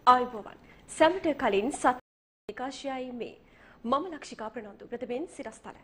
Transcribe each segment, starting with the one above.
ආයුබෝවන් සැමට කලින් සත් විකාශයයි මේ මම ලක්ෂිකා ප්‍රනන්දු ප්‍රථමයෙන් සිරස්තල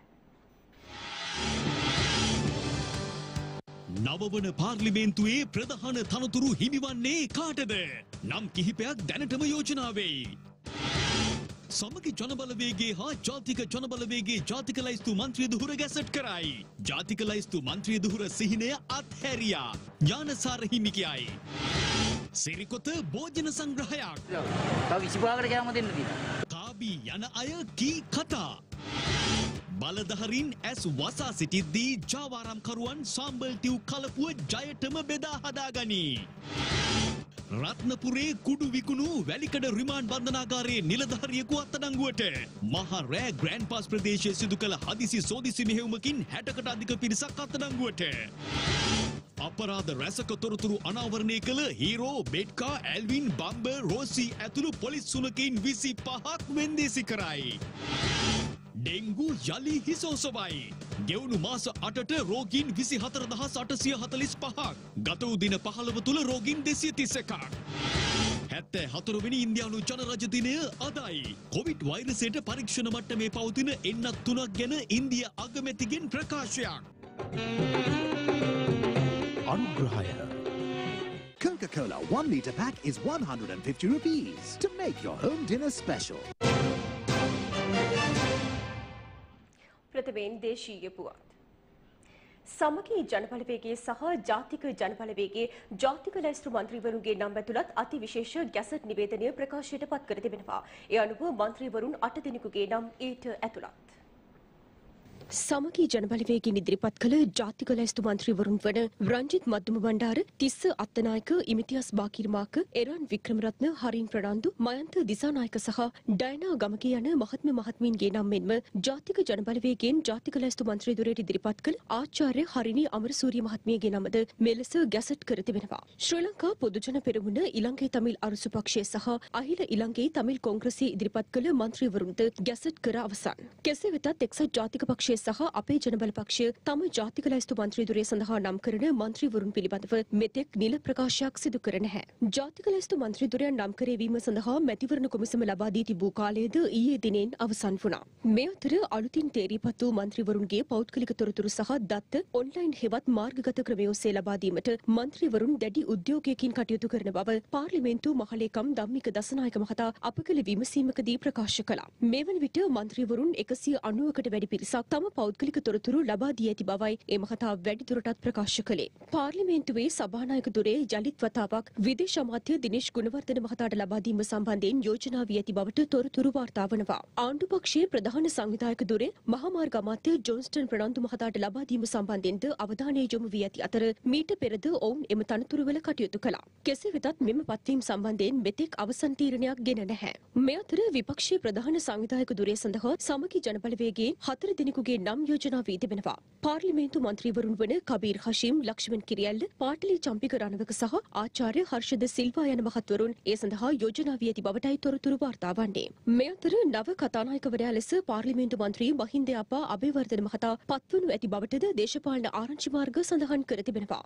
නවවන පාර්ලිමේන්තුවේ ප්‍රධාන තනතුරු හිමිවන්නේ කාටද? නම් කිහිපයක් දැනටම යෝජනා වෙයි. සමගි ජනබලවේගයේ හා ජාතික ජනබලවේගයේ ජාතික ලයිස්තු මන්ත්‍රී දුහුර ගැසට් කරයි. ජාතික ලයිස්තු මන්ත්‍රී දුහුර සිහිනය අත්හැරියා. ඥානසාර හිමි කියයි. සිරිකොත භෝජන සංග්‍රහයක්. තව 25කට කෑම දෙන්න තියෙනවා. කාබි යන අය කී කතා. බලධාරීන් ඇස් වසා සිටිද්දී ජාවාරම්කරුවන් සාම්බල් ටිව් කලපුව ජයටම බෙදා හදාගනී. රත්නපුරේ කුඩු විකුණු වැලිකඩ රිමාන්ඩ් බන්ධනාගාරයේ නිලධාරියෙකු අත්අඩංගුවට. මහා රෑ ග්‍රෑන්ඩ් පාස් ප්‍රදේශයේ සිදු කළ හදිසි සෝදිසි මෙහෙයුමකින් 60කට අධික පිරිසක් අත්අඩංගුවට. අපරාධ රැසක තොරතුරු අනාවරණය කළ හීරෝ බෙඩ්කා ඇල්වින් බම්බර් රෝසි ඇතුළු පොලිස් සුනකයින් 25ක් වෙන්දේසි කරයි. ඩෙංගු යලි හිසෝසවයි. ගෙවුණු මාස 8ට රෝගීන් 24845ක්. ගත වූ දින 15 තුල රෝගීන් 231ක්. 74 වෙනි ඉන්දියානු ජනරජ දිනය අදයි. කොවිඩ් වෛරසයට පරීක්ෂණ මට්ටමේ පවතින එන්නත් 3ක් ගැන ඉන්දිය අගමැතිගෙන් ප්‍රකාශයක්. Anugrahaya. Coca-Cola 1 litre pack is 150 rupees to make your home dinner special. ප්‍රථමයෙන් දේශීය පුවත්. සමගි ජනබලවේගයේ සහ ජාතික ජනබලවේගයේ ජාතික ලැයිස්තු මන්ත්‍රීවරුන්ගේ නම් ඇතුළත් අතිවිශේෂ ගැසට් නිවේදනය ප්‍රකාශයට පත් කර තිබෙනවා. ඒ අනුව මන්ත්‍රීවරුන් 8 දෙනෙකුගේ නම් ඊට ඇතුළත්. සමගි ජනබලවේගයෙන් ඉදිරිපත් කළ ජාතික ලැයිස්තු මන්ත්‍රීවරුන් වන රංජිත් මද්දුම බණ්ඩාර, තිස්ස අත්තනායක, ඉමිතියස් බාකිරමාක, එරන් වික්‍රමරත්න, හරින් ප්‍රනාන්දු, මයන්ත දිසානායක සහ ඩයනා ගමගේ යන මහත්ම මහත්මීන්ගේ නම් මෙන්ම ජාතික ජනබලවේගයෙන් ජාතික ලැයිස්තු මන්ත්‍රී ධුරයට ඉදිරිපත් කළ ආචාර්ය හරිනි අමරසූරිය මහත්මියගේ නමද මෙලෙස ගැසට් කර තිබෙනවා. ශ්‍රී ලංකා පොදුජන පෙරමුණ, ඉලංගේ තමිල් අරුසු පක්ෂය සහ අහිල ඉලංගේ තමිල් කොංග්‍රසයේ ඉදිරිපත් කළ මන්ත්‍රීවරුන්ට ගැසට් කර අවසන්. කෙසේ වෙතත් එක්සත් ජාතික පක්ෂය සහ අපේ ජනබල පක්ෂය තම ජාතික ලැයිස්තු මන්ත්‍රී ධුරය සඳහා නම් කරන මන්ත්‍රීවරුන් පිළිබඳව මෙතෙක් නිල ප්‍රකාශයක් සිදු කර නැහැ. ජාතික ලැයිස්තු මන්ත්‍රී ධුරයන් නම් කරවීම සඳහා මැතිවරණ කොමිසම ලබා දී තිබූ කාලයද ඊයේ දිනෙන් අවසන් වුණා. මේ අතර අලුතින් තේරීපත් වූ මන්ත්‍රීවරුන්ගේ පෞද්ගලික තොරතුරු සහ දත්ත ඔන්ලයින් හෙවත් මාර්ගගත ක්‍රමය ඔස්සේ ලබා දීමට මන්ත්‍රීවරුන් දැඩි උද්‍යෝගයකින් කටයුතු කරන බව පාර්ලිමේන්තු මහලේකම් ධම්මික දසනායක මහතා අප කළ විමසීමකදී ප්‍රකාශ කළා. මේ වන විට මන්ත්‍රීවරුන් 190කට වැඩි පිරිසක් තම පෞද්ගලික තොරතුරු ලබා දී ඇති බවයි ඒ මහතා වැඩිදුරටත් ප්‍රකාශ කළේ. පාර්ලිමේන්තුවේ සභානායක ධුරයේ යලිත් වතාවක් විදේශ අමාත්‍ය දිනේෂ් ගුණවර්ධන මහතාට ලබා දීම සම්බන්ධයෙන් යෝජනා වී ඇති බවට තොරතුරු වාර්තා වනවා. ආණ්ඩු පක්ෂයේ ප්‍රධාන සංවිධායක ධුරයේ මහා මාර්ග අමාත්‍ය ජොන්ස්ටන් ප්‍රනාන්දු මහතාට ලබා දීම සම්බන්ධයෙන්ද අවධානය යොමු වී ඇති අතර මීට පෙරද ඔවුන් එම තනතුරුවල කටයුතු කළා. කෙසේ වෙතත් මෙම පත්වීම් සම්බන්ධයෙන් මෙතෙක් අවසන් තීරණයක් ගෙන නැහැ. මේ අතර විපක්ෂයේ ප්‍රධාන සංවිධායක ධුරය සඳහා සමගි ජනබලවේගයෙන් 4 දෙනෙකුගේ නම් යෝජනා වී තිබෙනවා. පාර්ලිමේන්තු මන්ත්‍රීවරුන් වන කබීර් හෂීම්, ලක්ෂ්මන් කිරියල්ල, පාටලි චම්පික රණවක සහ ආචාර්ය හර්ෂද සිල්වා යන මහත්වරුන් ඒ සඳහා යෝජනා වී ඇති බවටයි තොරතුරු වාර්තා වන්නේ. මේ අතර නව කතානායකවරයා ලෙස පාර්ලිමේන්තු මන්ත්‍රී මහින්ද අපා අබේවර්ධන මහතා පත්වනු ඇති බවටද දේශපාලන ආරංචි මාර්ග සඳහන් කර තිබෙනවා.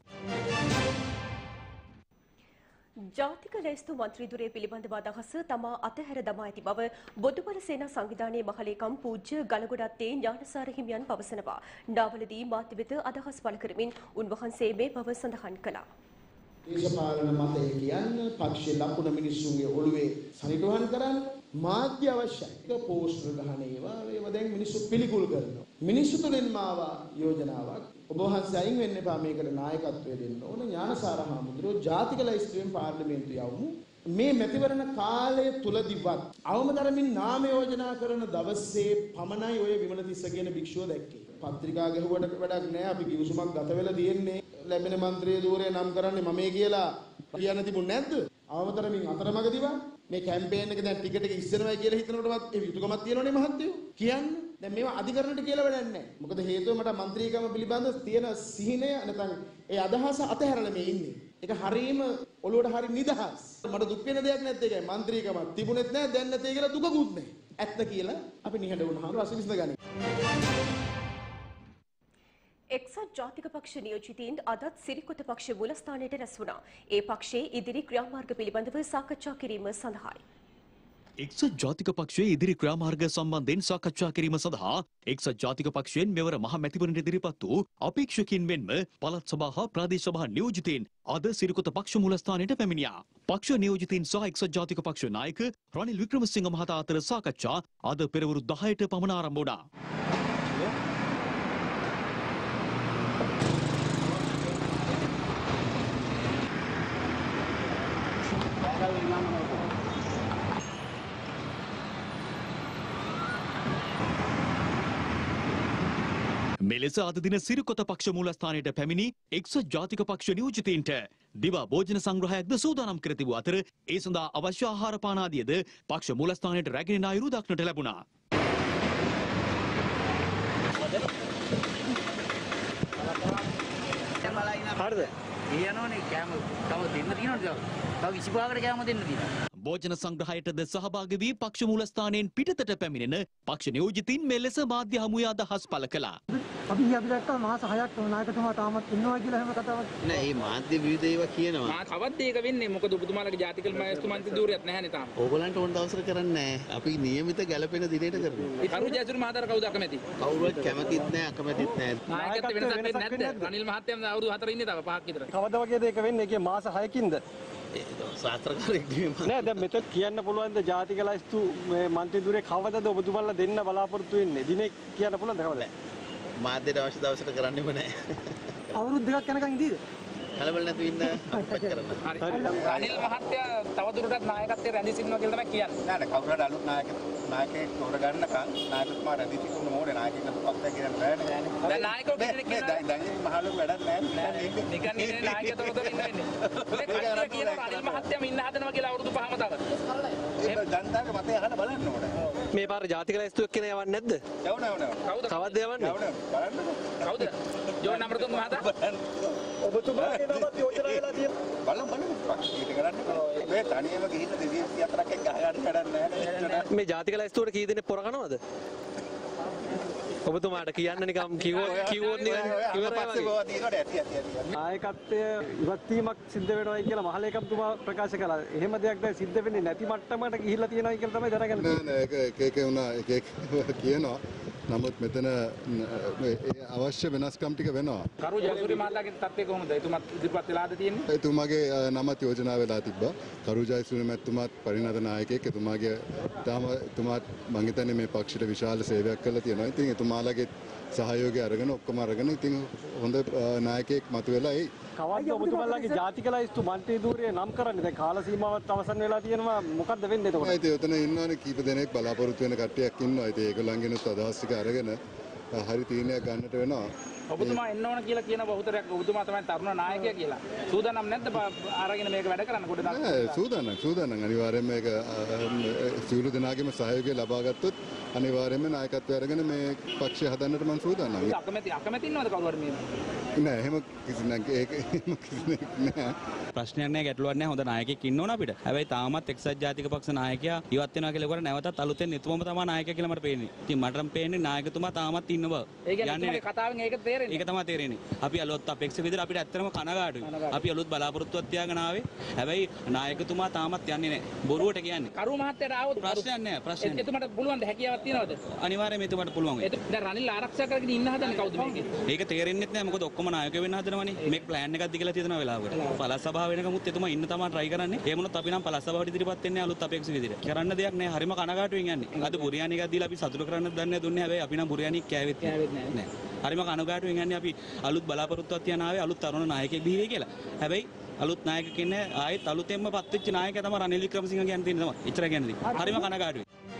ජාතික ලැයිස්තු මන්ත්‍රී ධුරය පිළිබඳව අදහස තමා අතහැර දමා ඇති බව බොදුබල සේනා සංවිධානයේ මහලේකම් පූජ්‍ය ගලගොඩත්තේ ඥානසාර හිමියන් පවසනවා. නාවලදී මාධ්‍ය වෙත අදහස් පළ කරමින් උන්වහන්සේ මේ බව සඳහන් කළා. දේශපාලන මතය කියන්නේ පක්ෂයේ ලකුණ මිනිස්සුන්ගේ ඔළුවේ සනිටුහන් කරන්න මාධ්‍ය අවශ්‍යයි. ඒක පෝස්ටර් ගහන ඒවා දැන් මිනිස්සු පිළිකුල් කරනවා. මිනිස්සු තුලින් මාවා යෝජනාවක් ඔබ වහන්සේ අයින් වෙන්න එපා මේකට නායකත්වය දෙන්න ඕන. ඥානසාර හාමුදුරුවෝ ජාතික ලැයිස්තුවෙන් පාර්ලිමේන්තු යවමු. මේ මැතිවරණ කාලය තුලදිවත් අවමතරමින් නාම යෝජනා කරන දවසේ පමණයි ඔය විමලතිස්ස කියන භික්ෂුව දැක්කේ. පත්‍රිකා ගැහුවට වැඩක් නැහැ. අපි කිවිසුමක් ගත වෙලා තියෙන්නේ. ලැබෙන മന്ത്രി ධූරය නම් කරන්නේ මමේ කියලා කියන්න තිබුණ නැද්ද? අවමතරමින් අතරමඟදිවා මේ කැම්පේන් එක දැන් ටිකට් එක ඉස්සරවයි කියලා හිතනකොටවත් ඒ යුතුයකමක් තියෙනවනේ මහත්තයෝ. කියන්නේ දැන් මේවා අධිකරණයට කියලා වැඩක් නැහැ. මොකද හේතුව මට മന്ത്രിකම පිළිබඳ තියෙන සිහිනය නැත්නම් ඒ අදහස අතහැරලා මේ ඉන්නේ. ඒක හරීම ඔළුවට හරි නිදහස්. මට දුක් වෙන දෙයක් නැද්ද ඒකයි. മന്ത്രിකම තිබුණෙත් නැහැ දැන් නැතේ කියලා දුකකුත් නැහැ. ඇත්ත කියලා අපි නිහඬ වුණාම රස විසඳ ගනිමු. එක්සත් ජාතික පක්ෂ නියෝජිතයින් අදත් සිරිකොත පක්ෂ මුලස්ථානයට රැස් වුණා. ඒ පක්ෂයේ ඉදිරි ක්‍රියාමාර්ග පිළිබඳව සාකච්ඡා කිරීම සඳහායි. එක්සත් ජාතික පක්ෂයේ ඉදිරි ක්‍රියාමාර්ග සම්බන්ධයෙන් සාකච්ඡා කිරීම සඳහා එක්සත් ජාතික පක්ෂයෙන් මෙවර මහ මැතිවරණයට ඉදිරිපත් වූ අපේක්ෂකින් මෙන්ම පළාත් සභා හා ප්‍රාදේශ සභා නියෝජිතයින් අද සිරිකොත පක්ෂ මූලස්ථානයට පැමිණියා. පක්ෂ නියෝජිතයින් සහ එක්සත් ජාතික පක්ෂ නායක රනිල් වික්‍රමසිංහ මහතා අතර සාකච්ඡා අද පෙරවරු 10ට පමණ ආරම්භ වුණා. මෙලෙස අද දින සිරිකොත පක්ෂ මූලස්ථානයට පැමිණි එක්සත් ජාතික පක්ෂ නියෝජිතයින්ට දිවා භෝජන සංග්‍රහයක්ද සූදානම් කර තිබූ අතර ඒ සඳහා අවශ්‍ය ආහාර පාන ආදියද පක්ෂ මූලස්ථානයට රැගෙන එන අයුරු දක්නට ලැබුණා. හරිද? ඊයනෝනේ කැම තව දෙන්න තියෙනවද? තව 25කට කැම දෙන්න තියෙනවා. භෝජන සංග්‍රහයටද සහභාගී වී පක්ෂ මූලස්ථානයෙන් පිටතට පැමිණෙන පක්ෂ නියෝජිතින් මෙලෙස මාධ්‍ය හමුවේ අදහස් පළ කළා. අපි දැක්කා මාස 6ක් නායකතුමා තාමත් ඉන්නවා කියලා හැම කතාවක්. නෑ මේ මාධ්‍ය විවිධ ඒවා කියනවා. මා කවද්ද ඒක වෙන්නේ? මොකද ඔබතුමාලගේ ජාතික මන්ත්‍රී ධූරයක් නැහැනේ තාම. ඕගලන්ට ඕන දවසට කරන්නේ නෑ. අපි නියමිත ගැළපෙන දිනේට කරනවා. ඒ කරු ජයසූරිය මහතාට කවුද අකමැති? කවුරුවත් කැමතිත් නෑ අකමැතිත් නෑ. නායකත්ව වෙනසක් වෙන්නේ නැද්ද? රනිල් මහත්තයා දැන් අවුරුදු 4 ඉන්නේ තව 5ක් විතර. කවද වගේද ඒක වෙන්නේ? ඒකේ මාස 6කින්ද? ශාස්ත්‍රකාරයෙක් නෑ දැන් මෙතන කියන්න පුළුවන් ද ජාතික ලයිස්තු මේ මන්ත්‍රී ධූරේ කවදද ඔබතුමාලා දෙන්න බලාපොරොත්තු වෙන්නේ? දිනේ කියන්න පුළුවන්ද කවද? මාධ්‍යට අවශ්‍ය දවසට කරන්නෙම නෑ. අවුරුදු 2ක් යනකම් ඉඳීද? කලබල නැතුව ඉන්න අපිට කරන්න. හරි. රනිල් මහත්තයා තවදුරටත් නායකත්වයේ රැඳී සිටිනවා කියලා තමයි කියන්නේ. නෑ නෑ කවුරු හරි අලුත් නායකයෙක් තෝරගන්නකම් නායකතුමා රැඳී සිටින්න ඕනේ. නායකයෙක් පක්ෂය කියන්න බෑනේ. දැන් නායකව කෙනෙක් කියනවා. දැන් මහලු වැඩක් නෑ. නිකන් ඉන්නේ නායකයෙක් තොරතුරු ඉන්නේ. ඒක කියනවා රනිල් මහත්තයාම ඉන්න හදනවා කියලා අවුරුදු 5ම තව. ඒක ජනතාවගේ මතය අහලා බලන්න ඕනේ. මේ පාර ජාතික ලයිස්තුවක් කියන යවන්නේ නැද්ද? යවනවා. කවුද? කවද්ද යවන්නේ? බලන්න. කවුද? ජෝන් නම්බරතුංග මහතා? ඔබතුමාගේ නමත් යෝජනා වෙලා තියෙනවා. බලන්න. පක්ෂයට කරන්න. මේ තනියම ගිහින් 234ක් එක්ක ගහගන්න වැඩක් නෑ. මේ ජාතික ලයිස්තුවට කී දෙනෙක් පොර කනවද? ඔබතුමාට කියන්න නිකම් කිව්වොත් නිකන් නායකත්වය ඉවත් වීමක් සිද්ධ වෙනවායි කියලා මහලේකම්තුමා ප්‍රකාශ කළා. එහෙම දෙයක් දැන් සිද්ධ වෙන්නේ නැති මට්ටමකට ගිහිල්ලා තියෙනවායි කියලා තමයි දැනගන්නේ. නෑ ඒක වුණා එක කියනවා. නමුත් මෙතන අවශ්‍ය වෙනස්කම් ටික වෙනවා. කරු ජයසූරිය මහතාගේ තත්ත්වය කොහොමද? එතුමත් ඉදිරිපත් වෙලාද තියෙන්නේ? එතුමාගේ නමත් යෝජනා වෙලා තිබ්බා. කරු ජයසූරිය මහත්මයාත් පරිණත නායකයෙක්. එතුමාත් මං හිතන්නේ මේ පක්ෂයට විශාල සේවයක් කළා තියෙනවා. ඉතින් එතුමාලගේ සහයෝගය අරගෙන ඔක්කොම අරගෙන ඉතින් හොඳ නායකයෙක් මතුවෙලා එයි. කවද්ද ඔබතුමාලගේ ජාතික ලයිස්තු මන්ත්‍රී ධූරය නම් කරන්නේ? දැන් කාල සීමාවත් අවසන් වෙලා තියෙනවා. මොකද්ද වෙන්නේ එතකොට? ඉතින් උතන ඉන්නවනේ කීප දෙනෙක් බලාපොරොත්තු වෙන කට්ටියක් ඉන්නවා. ඉතින් ඒගොල්ලන්ගෙනුත් අදහස් ටික අරගෙන හරි තීරණයක් ගන්නට වෙනවා. ඔබතුමා එන්න ඕන කියලා කියන බහුතරයක් ඔබතුමා තමයි තරුණ නායකයා කියලා. සූදානම් නැද්ද අරගෙන මේක වැඩ කරන්න කොට දාන්න? සූදානම් අනිවාර්යයෙන්ම මේක සියලු දෙනාගේම සහයෝගය ලබා ගත්තොත් අනිවාර්යයෙන්ම නායකත්වය අරගෙන මේ පක්ෂය හදන්නට මම සූදානම්. අකමැති ඉන්නවද කවුරු හරි මේ? නෑ එහෙම කිසි නෑ. ප්‍රශ්නයක් නෑ, ගැටලුවක් නෑ. හොඳ නායකයෙක් ඉන්න ඕන අපිට. හැබැයි තාමත් එක්සත් ජාතික පක්ෂ නායකයා ඉවත් වෙනවා කියලා කරා නැවතත් අලුතෙන් එතුමම තමයි නායකයා කියලා මට පේන්නේ. ඉතින් මට නම් පේන්නේ නායකතුමා තාමත් ඉන්න බව. ඒ කියන්නේ කතාවෙන් ඒක තේරෙන්නේ. ඒක තමයි තේරෙන්නේ. අපි අලුත් අපේක්ෂක විදිහට අපිට ඇත්තටම කනගාටුයි. අපි අලුත් බලාපොරොත්තුවක් තියාගෙන ආවේ. හැබැයි නායකතුමා තාමත් යන්නේ නෑ. බොරුවට කියන්නේ. කරු මහත්තයාට ආවොත් ප්‍රශ්නයක් නෑ. ප්‍රශ්නයක්. එතුමාට පුළුවන් ද හැකියාවක් තියනවද? අනිවාර්යයෙන්ම එතුමාට පුළුවන් වෙයි. දැන් රනිල් ආරක්ෂා කරගෙන ඉන්න හදන්නේ කවුද මේකේ? ඒක තේරෙන්නේ නැහැ. මොකද ඔක්කොම නායකයෝ වෙන්න හදනවනේ. මේක ප්ලෑන් එකක්ද කියලා තියෙනවා වෙලාවකට. පළාත් සභාව වෙනකමුත් එතුමා ඉන්න තමයි try කරන්නේ. ඒ වුණොත් අපි නම් පළාත් සභාවට ඉදිරියපත් වෙන්නේ අලුත් අපේක්ෂක විදිහට. කරන්න දෙයක් නැහැ. හරිම කනගාටුවෙන් යන්නේ. අද බුරියානි එකක් දීලා අපි සතුටු කරන්න දන්නේ දුන්නේ. හැබැයි අපි නම් බුරියානි කෑවෙත් නැහැ. හරිම කනගාටුවෙන් යන්නේ. අපි අලුත් බලාපොරොත්තුවක් තියන ආවේ අලුත් තරුණ නායකයෙක් බිහි වෙයි කියලා. හැබැයි අලුත් නායක කෙනෙක් ආයෙත් අලුතෙන්ම පත් වෙච්ච නායකයා තමයි රනිල් වික්‍රමසිංහ කියන්නේ තියෙන තමයි. එච්චර කියන්නේ. හරිම කනගාටුයි.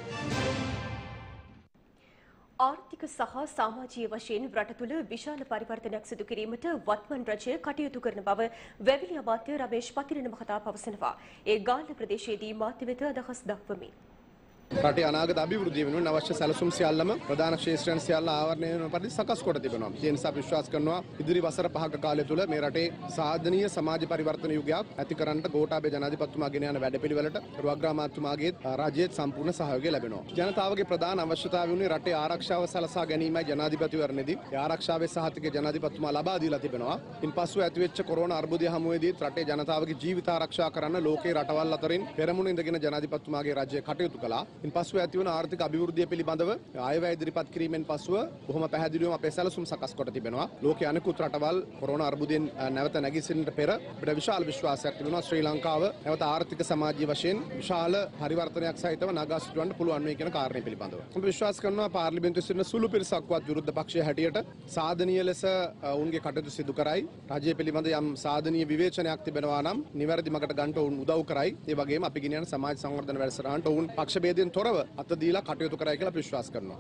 ආර්ථික සහ සමාජීය වශයෙන් රට තුළ විශාල පරිවර්තනයක් සිදු කිරීමට වත්මන් රජය කටයුතු කරන බව වැවිලි අමාත්‍ය රමේෂ් පතිරණ මහතා පවසනවා. ඒ ගාල්ල ප්‍රදේශයේදී මාධ්‍ය වෙත අදහස් දක්වමින් රටේ අනාගත අභිවෘද්ධිය වෙනුවෙන් අවශ්‍ය සැලසුම් සියල්ලම ප්‍රධාන ක්ෂේත්‍රයන් සියල්ල ආවරණය වෙන පරිදි සකස් කොට තිබෙනවා. ඒ නිසා විශ්වාස කරනවා ඉදිරි වසර 5ක කාලය තුළ මේ රටේ සාධනීය සමාජ පරිවර්තන යුගයක් ඇති කරන්නට ගෝඨාභය ජනාධිපතිතුමා ගෙන යන වැඩපිළිවෙලට රුවග්‍රාමාත්‍යතුමාගේ රාජ්‍යයේ සම්පූර්ණ සහයෝගය ලැබෙනවා. ජනතාවගේ ප්‍රධාන අවශ්‍යතාවය වුණේ රටේ ආරක්ෂාව සලසා ගැනීමයි ජනාධිපතිවරණයේදී. ඒ ආරක්ෂාවේ සහතික ජනාධිපතිතුමා ලබා දීලා තිබෙනවා. ඉන්පසු ඇතිවෙච්ච කොරෝනා අර්බුදය හමුවේදී රටේ ජනතාවගේ ජීවිත ආරක්ෂා කරන්න ලෝකේ රටවල් අතරින් පෙරමුණ ඉඳගෙන ජනාධිපතිතුමාගේ රාජ්‍යය කටයුතු කළා. ඉන්පසු ඇතිවන ආර්ථික අභිවෘද්ධිය පිළිබඳව ආයවැය ඉදිරිපත් කිරීමෙන් පසුව බොහොම පැහැදිලිවම අපේ සැලසුම් සකස් කොට තිබෙනවා. ලෝකයේ අනෙකුත් රටවල් කොරෝනා අර්බුදයෙන් නැවත නැගිටින්නට පෙර අපිට විශාල විශ්වාසයක් තිබෙනවා ශ්‍රී ලංකාව නැවත ආර්ථික සමාජීය වශයෙන් විශාල පරිවර්තනයක් සහිතව නගා සිටවන්න පුළුවන් වෙයි කියන කාරණේ පිළිබඳව. අපි විශ්වාස කරනවා පාර්ලිමේන්තුවේ සිටින සුළු පිරිසක්වත් විරුද්ධ පක්ෂයේ හැටියට සාධනීය ලෙස ඔවුන්ගේ කටයුතු සිදු කරයි. රජය පිළිබඳ යම් සාධනීය විවේචනයක් තිබෙනවා නම් නිවැරදි මගට ගන්නට ඔවුන් උදව් කරයි. ඒ වගේම අපි ගෙනියන සමාජ සංවර්ධන වැඩසටහනට ඔවුන් පක්ෂ භේදයෙන් තොරව අත දීලා කටයුතු කරයි කියලා විශ්වාස කරනවා.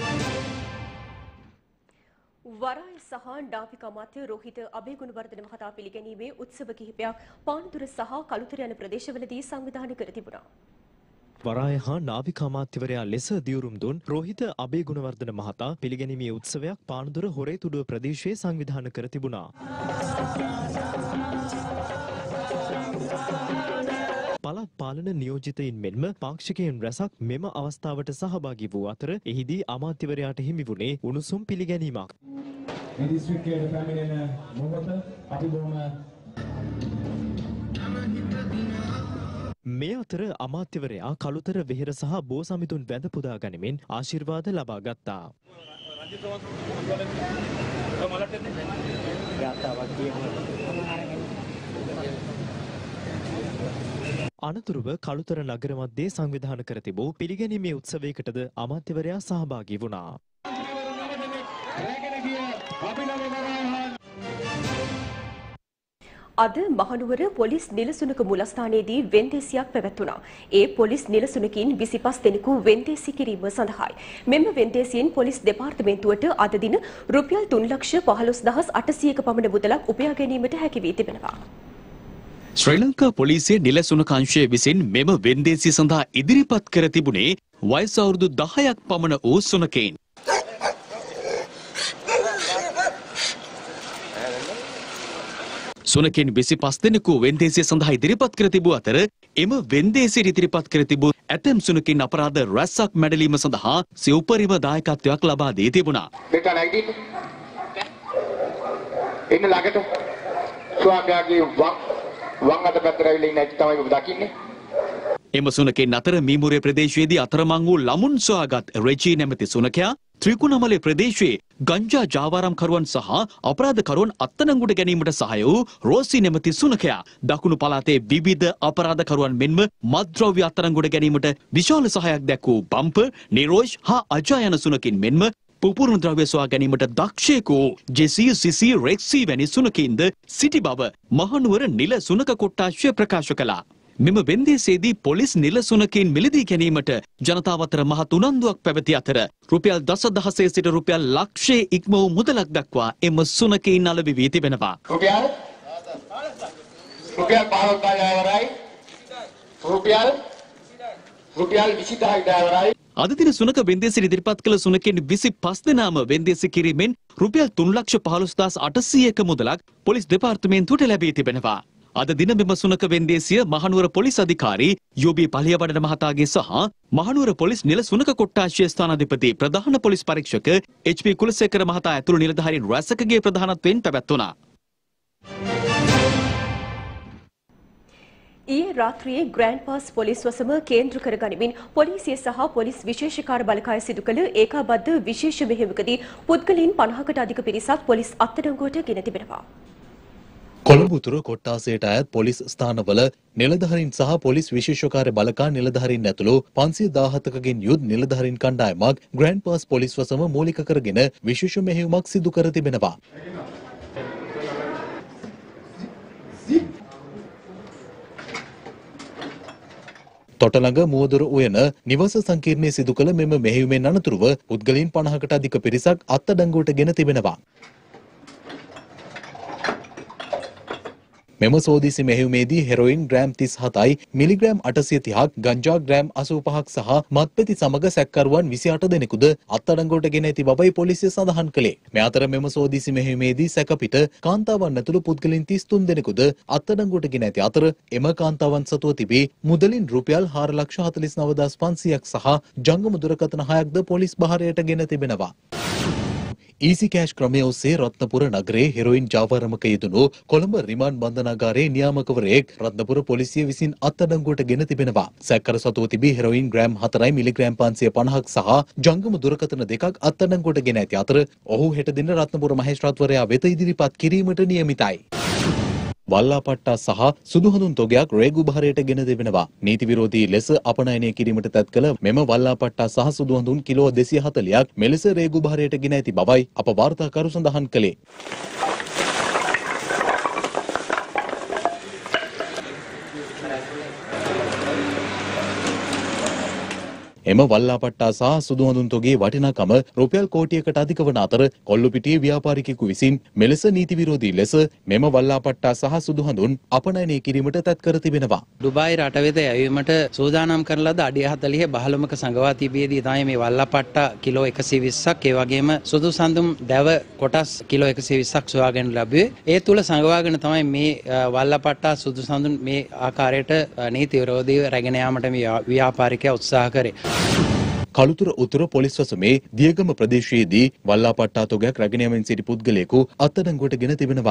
වරාය සහ නාවික අමාත්‍ය රෝහිත අබේගුණවර්ධන මහතා පිළිගැනීමේ උත්සව කිහිපයක් පානදුර සහ කළුතර යන ප්‍රදේශවලදී සංවිධානය කර තිබුණා. වරාය හා නාවික අමාත්‍යවරයා ලෙස දියුරුම් දුන් රෝහිත අබේගුණවර්ධන මහතා පිළිගැනීමේ උත්සවයක් පානදුර හොරේතුඩුව ප්‍රදේශයේ සංවිධානය කර තිබුණා. පළාත් පාලන නියෝජිතයින් මෙන්ම පාක්ෂිකයන් රැසක් මෙම අවස්ථාවට සහභාගී වූ අතර එහිදී අමාත්‍යවරයාට හිමි වුණේ උණුසුම් පිළිගැනීමක්. මේ අතර අමාත්‍යවරයා කළුතර වෙහෙර සහ බෝසමිතුන් වැඳ පුදා ගනිමින් ආශිර්වාද ලබා ගත්තා. අනතුරුව කළුතර නගර මැදේ සංවිධානය කර තිබූ පිළිගැනීමේ උත්සවයකටද අමාත්‍යවරයා සහභාගී වුණා. අද මහනුවර පොලිස් නිලසුනක මුලස්ථානයේදී වෙන්දේසියක් පැවැත්වුණා. ඒ පොලිස් නිලසුනකින් 25 දෙනෙකු වෙන්දේසි කිරීම සඳහායි. මෙම වෙන්දේසියෙන් පොලිස් දෙපාර්තමේන්තුවට අද දින රුපියල් 3,15,800ක පමණ මුදලක් උපයා ගැනීමට හැකි වී තිබෙනවා. ශ්‍රී ලංකා පොලිසිය නිලසුනක අංශය විසින් මෙම වෙන්දේසිය සඳහා ඉදිරිපත් කර තිබුණේ වයස අවුරුදු 10ක් පමණ වූ සුනකයින්. සුනකින් 25 දෙනෙකු වෙන්දේසිය සඳහා ඉදිරිපත් කර තිබූ අතර එම වෙන්දේසියට ඉදිරිපත් කර තිබූ ඇතැම් සුනකින් අපරාධ රැස්සක් මැඩලීම සඳහා සිය උපරිම දායකත්වයක් ලබා දී තිබුණා. දෙක නැගිටින්න. එන්න ළඟට. ස්වාමියාගේ වම් අත පැත්තට ඇවිල්ලා ඉන්න ඇති තමයි ඔබ දකින්නේ. එම සුනකින් අතර මීමුරේ ප්‍රදේශයේදී අතරමං වූ ළමුන් සොයාගත් රෙජී නැමැති සුනකයා ත්‍රිකුණමලේ ප්‍රදේශයේ ගංජා ජාවාරම්කරුවන් සහ අපරාධකරුවන් අත්අඩංගුවට ගැනීමට සහාය වූ රෝසි නැමැති සුනකයා දකුණු පළාතේ විවිධ අපරාධකරුවන් මෙන්ම මත්ද්‍රව්‍ය අත්අඩංගුවට ගැනීමට විශාල සහායක් දැක්වූ බම්පර්, නිරෝෂ් හා අජා යන සුනකින් මෙන්ම පුපුරුණු ද්‍රව්‍ය සොයා ගැනීමට දක්ෂයෙකු ජෙසී සිසි රෙක්සි වැනි සුනකින්ද සිටි බව මහනුවර නිල සුනක කොට්ටාශය ප්‍රකාශ කළා. මෙම වෙන්දේසේදී පොලිස් නිල සුනකින් මිලදී ගැනීමට ජනතාව අතර මහත් උනන්දුවක් පැවති අතර රුපියල් දසදහසේ සිට රුපියල් ලක්ෂයේ ඉක්ම වූ මුදලක් දක්වා එම සුනකයින් අලෙවි වී තිබෙනවා. රුපියල් 15000යි වරයි. රුපියල් 20000යි වරයි. අද දින සුනක වෙන්දේසි ඉදිරිපත් කළ සුනකින් 25 දෙනාම වෙන්දේසි කිරීමෙන් රුපියල් 3,15,800ක මුදලක් පොලිස් දෙපාර්තමේන්තුවට ලැබී තිබෙනවා. අද දින මෙම සුනක වෙන්දේසිය මහනුවර පොලිස් අධිකාරී යෝබී පලියවඩන මහතාගේ සහ මහනුවර පොලිස් නිල සුනක කොට්ටාශය ස්ථානාධිපති ප්‍රධාන පොලිස් පරීක්ෂක එච්.පී. කුලසේකර මහතා ඇතුළු නිලධාරීන් රැසකගේ ප්‍රධානත්වයෙන් පැවැත්වුණා. ඊයේ රාත්‍රියේ ග්‍රෑන්ඩ් පාස් පොලිස් වසම කේන්ද්‍ර කර ගනිමින් පොලිසිය සහ පොලිස් විශේෂකාර බලකාය සිදු කළ ඒකාබද්ධ විශේෂ මෙහෙයුමකදී පුද්ගලයන් 50කට අධික පිරිසක් පොලිස් අත්අඩංගුවට ගෙන තිබෙනවා. කොළඹ උතුර කොට්ටාසයට අයත් පොලිස් ස්ථානවල නිලධාරීන් සහ පොලිස් විශේෂකාර බලකා නිලධාරීන් ඇතුළු 517කකින් යුත් නිලධාරීන් කණ්ඩායමක් ග්‍රෑන්ඩ් පාස් පොලිස් වසම මූලික කරගෙන විශේෂ මෙහෙයුමක් සිදු කර තිබෙනවා. තොටළඟ මුවදොර උයන නිවස සංකීර්ණයේ සිදු කළ මෙම මෙහෙයුමෙන් අනතුරුව පුද්ගලයන් 50කට අධික පිරිසක් අත්අඩංගුවට ගෙන තිබෙනවා. මෙම සෝදිසි මෙහෙයුමේදී හෙරොයින් ග්‍රෑම් 37යි, මිලිග්‍රෑම් 830ක්, ගංජා ග්‍රෑම් 85ක් සහ මත්පැති සමග සැකකරුවන් 28 දෙනෙකුද අත්අඩංගුවට ගෙන ඇති බවයි පොලිසිය සඳහන් කළේ. මේ අතර මෙම සෝදිසි මෙහෙයුමේදී සැකපිට කාන්තාවන් ඇතුළු පුද්ගලයන් 33 දෙනෙකුද අත්අඩංගුවට ගෙන ඇති අතර එම කාන්තාවන් සතුව තිබී මුදලින් රුපියල් 4,49,500ක් සහ ජංගම දුරකථන 6ක්ද පොලිස් භාරයට ගෙන තිබෙනවා. ඊසි කෑෂ් ක්‍රමය ඔස්සේ රත්නපුර නගරයේ හෙරොයින් ජාවාරමක යෙදුණු කොළඹ රිමාන්ඩ් බන්ධනාගාරයේ නියාමකවරයෙක් රත්නපුර පොලිසිය විසින් අත්අඩංගුවට ගෙන තිබෙනවා. සැකකර සතුව තිබී හෙරොයින් ග්‍රෑම් 4යි, මිලිග්‍රෑම් 550ක් සහ ජංගම දුරකථන 2ක් අත්අඩංගුවට ගෙන ඇති අතර ඔහු හෙට දින රත්නපුර මහේස්ත්‍රාත්වරයා වෙත ඉදිරිපත් කිරීමට නියමිතයි. වල්ලාපට්ටා සහ සුදුහඳුන් තොගයක් රේගු භාරයට ගෙන තිබෙනවා. නීති විරෝධී ලෙස අපනයනය කිරීමට තැත් කළ මෙම වල්ලාපට්ටා සහ සුදුහඳුන් කිලෝ 240ක් මෙලෙස රේගු භාරයට ගෙන ඇති බවයි අප වාර්තාකරු සඳහන් කළේ. එම වල්ලාපට්ටා සහ සුදුහඳුන් තොගේ වටිනාකම රුපියල් කෝටියකට අධික වන අතර කොල්ලුපිටියේ ව්‍යාපාරිකයෙකු විසින් මෙලෙස නීති විරෝධී ලෙස මෙම වල්ලාපට්ටා සහ සුදුහඳුන් අපනයනය කිරීමට තැත් කර තිබෙනවා. ඩුබායි රට වෙත යැවීමට සූදානම් කරන ලද අඩිය 40 බහලමක සංගවා තිබියදී තමයි මේ වල්ලාපට්ටා කිලෝ 120ක් ඒ වගේම සුදු සඳුන් දැව කොටස් කිලෝ 120ක් සොයාගෙන ලැබුවේ. ඒ තුල සංගවාගෙන තමයි මේ වල්ලාපට්ටා සුදු සඳුන් මේ ආකාරයට නීති විරෝධීව රැගෙන යාමට මේ ව්‍යාපාරිකයා උත්සාහ කරේ. කළුතර උතුර පොලිස් වසමේ දියගම ප්‍රදේශයේදී වල්ලාපට්ටා තොගයක් රැගෙන යමින් සිටි පුද්ගලයෙකු අත්අඩංගුවට ගෙන තිබෙනවා.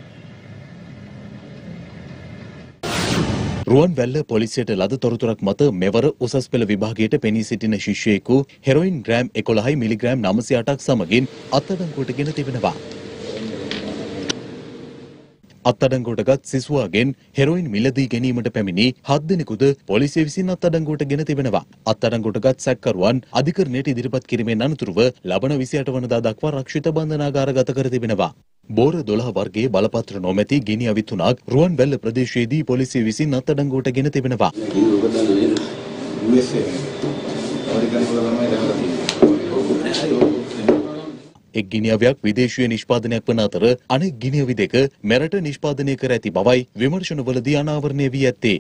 රුවන්වැල්ල පොලිසියට ලද තොරතුරක් මත මෙවර උසස් පෙළ විභාගයට පෙනී සිටින ශිෂ්‍යයෙකු හෙරොයින් ග්‍රෑම් 11යි, මිලිග්‍රෑම් 908ක් සමගින් අත්අඩංගුවට ගෙන තිබෙනවා. අත්අඩංගුවටගත් සිසුවාගෙන් හෙරොයින් මිලදී ගැනීමට පැමිණි 7 දෙනෙකුද පොලිසිය විසින් අත්අඩංගුවට ගෙන තිබෙනවා. අත්අඩංගුවටගත් සැකකරුවන් අධිකරණයට ඉදිරිපත් කිරීමෙන් අනතුරුව ලබන 28 වනදා දක්වා රක්ෂිත බන්ධනාගාරගත කර තිබෙනවා. බෝර 12 වර්ගයේ බලපත්‍ර නොමැති ගිනි අවි 3ක් රුවන්වැල්ල ප්‍රදේශයේදී පොලිසිය විසින් අත්අඩංගුවට ගෙන තිබෙනවා. එක් ගිනි අවියක් විදේශීය නිෂ්පාදනයක් වන අතර අනෙක් ගිනි අවි දෙක මෙරට නිෂ්පාදනය කර ඇති බවයි විමර්ශනවලදී අනාවරණය වී ඇත්තේ.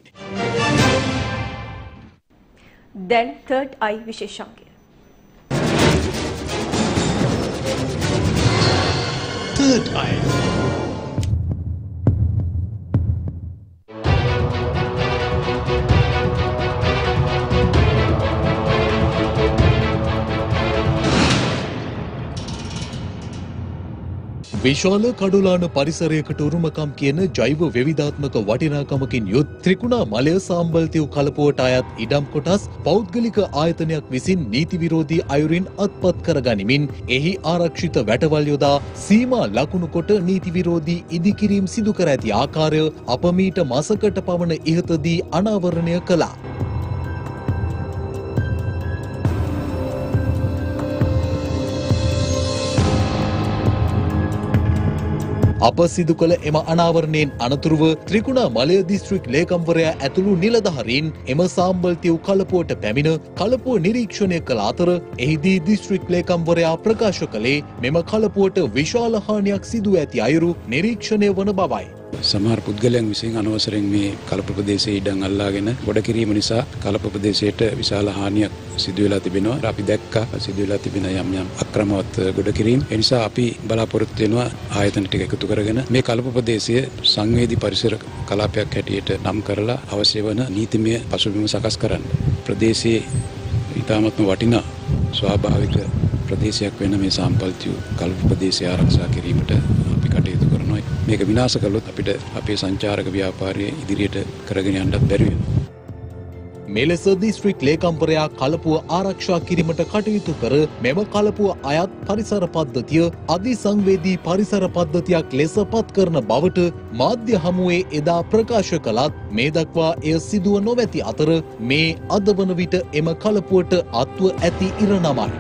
දැන් third eye විශේෂාංගය. Third eye. විශාල කඩුලාන පරිසරයකට උරුමකම් කියන ජෛව විවිධාත්මක වටිනාකමකින් යුත් ත්‍රිකුණා මලය සාම්බල්තිව් කලපුවට අයත් ඉඩම් කොටස් පෞද්ගලික ආයතනයක් විසින් නීති විරෝධී අයුරින් අත්පත් කරගනිමින් එහි ආරක්ෂිත වැටවල් යොදා සීමා ලකුණු කොට නීති විරෝධී ඉදිකිරීම් සිදු කර ඇති ආකාරය අප මීට මාසකට පමණ ඉහතදී අනාවරණය කළා. අප සිදු කළ එම අනාවරණයෙන් අනතුරුව ත්‍රිකුණා මලය දිස්ත්‍රික් ලේකම්වරයා ඇතුළු නිලධාරීන් එම සාම්බල්තිව් කලපුවට පැමිණ කලපුව නිරීක්ෂණය කළ අතර එහිදී දිස්ත්‍රික් ලේකම්වරයා ප්‍රකාශ කළේ මෙම කලපුවට විශාල හානියක් සිදු ඇති අයුරු නිරීක්ෂණය වන බවයි. සමහර පුද්ගලයන් විසින් අනවසරයෙන් මේ කලපු ප්‍රදේශයේ ඉඩම් අල්ලාගෙන ගොඩ කිරීම නිසා කලපු ප්‍රදේශයට විශාල හානියක් සිදු වෙලා තිබෙනවා. අපි දැක්කා සිදු වෙලා තිබෙන යම් අක්‍රමවත් ගොඩ කිරීම. ඒ නිසා අපි බලාපොරොත්තු වෙනවා ආයතන ටික එකතු කරගෙන මේ කලපු ප්‍රදේශය සංවේදී පරිසර කලාපයක් හැටියට නම් කරලා අවශ්‍ය වන නීතිමය පසුබිම සකස් කරන්න. ප්‍රදේශයේ ඉතාමත්ම වටිනා ස්වාභාවික ප්‍රදේශයක් වෙන මේ සාම්පල්තිව් කලපු ප්‍රදේශය ආරක්ෂා කිරීමට අපි කටයුතු කරනවා. මේක විනාශ කළොත් අපිට අපේ සංචාරක ව්‍යාපාරය ඉදිරියට කරගෙන යන්නත් බැරි වෙනවා. මෙලෙස දිස්ත්‍රික් ලේකම්වරයා කලපුව ආරක්ෂා කිරීමට කටයුතු කර මෙම කලපුව අයත් පරිසර පද්ධතිය අධිසංවේදී පරිසර පද්ධතියක් ලෙස පත් කරන බවට මාධ්‍ය හමුවේ එදා ප්‍රකාශ කළත් මේ දක්වා එය සිදුව නොමැති අතර මේ අද වන විට එම කලපුවට අත්ව ඇති ඉරණමයි.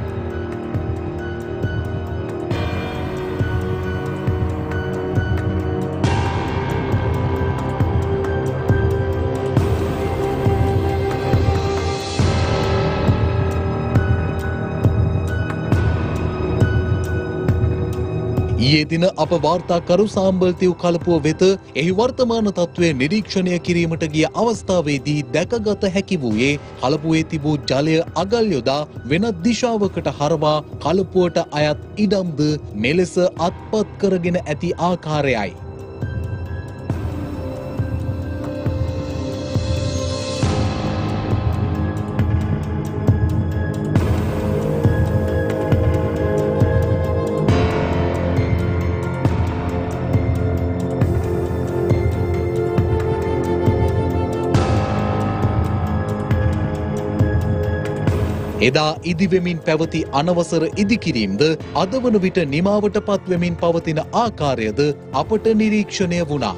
ඊයේ දින අප වාර්තාකරු සාම්බල්තිව් කලපුව වෙත එහි වර්තමාන තත්ත්වය නිරීක්ෂණය කිරීමට ගිය අවස්ථාවේදී දැකගත හැකි වූයේ කලපුවේ තිබූ ජලය අගල් යොදා වෙනත් දිශාවකට හරවා කලපුවට අයත් ඉඩම්ද මෙලෙස අත්පත් කරගෙන ඇති ආකාරයයි. එදා ඉදිවෙමින් පැවති අනවසර ඉදිකිරීම්ද අද වන විට නිමාවට පත්වෙමින් පවතින ආකාරයද අපට නිරීක්ෂණය වුණා.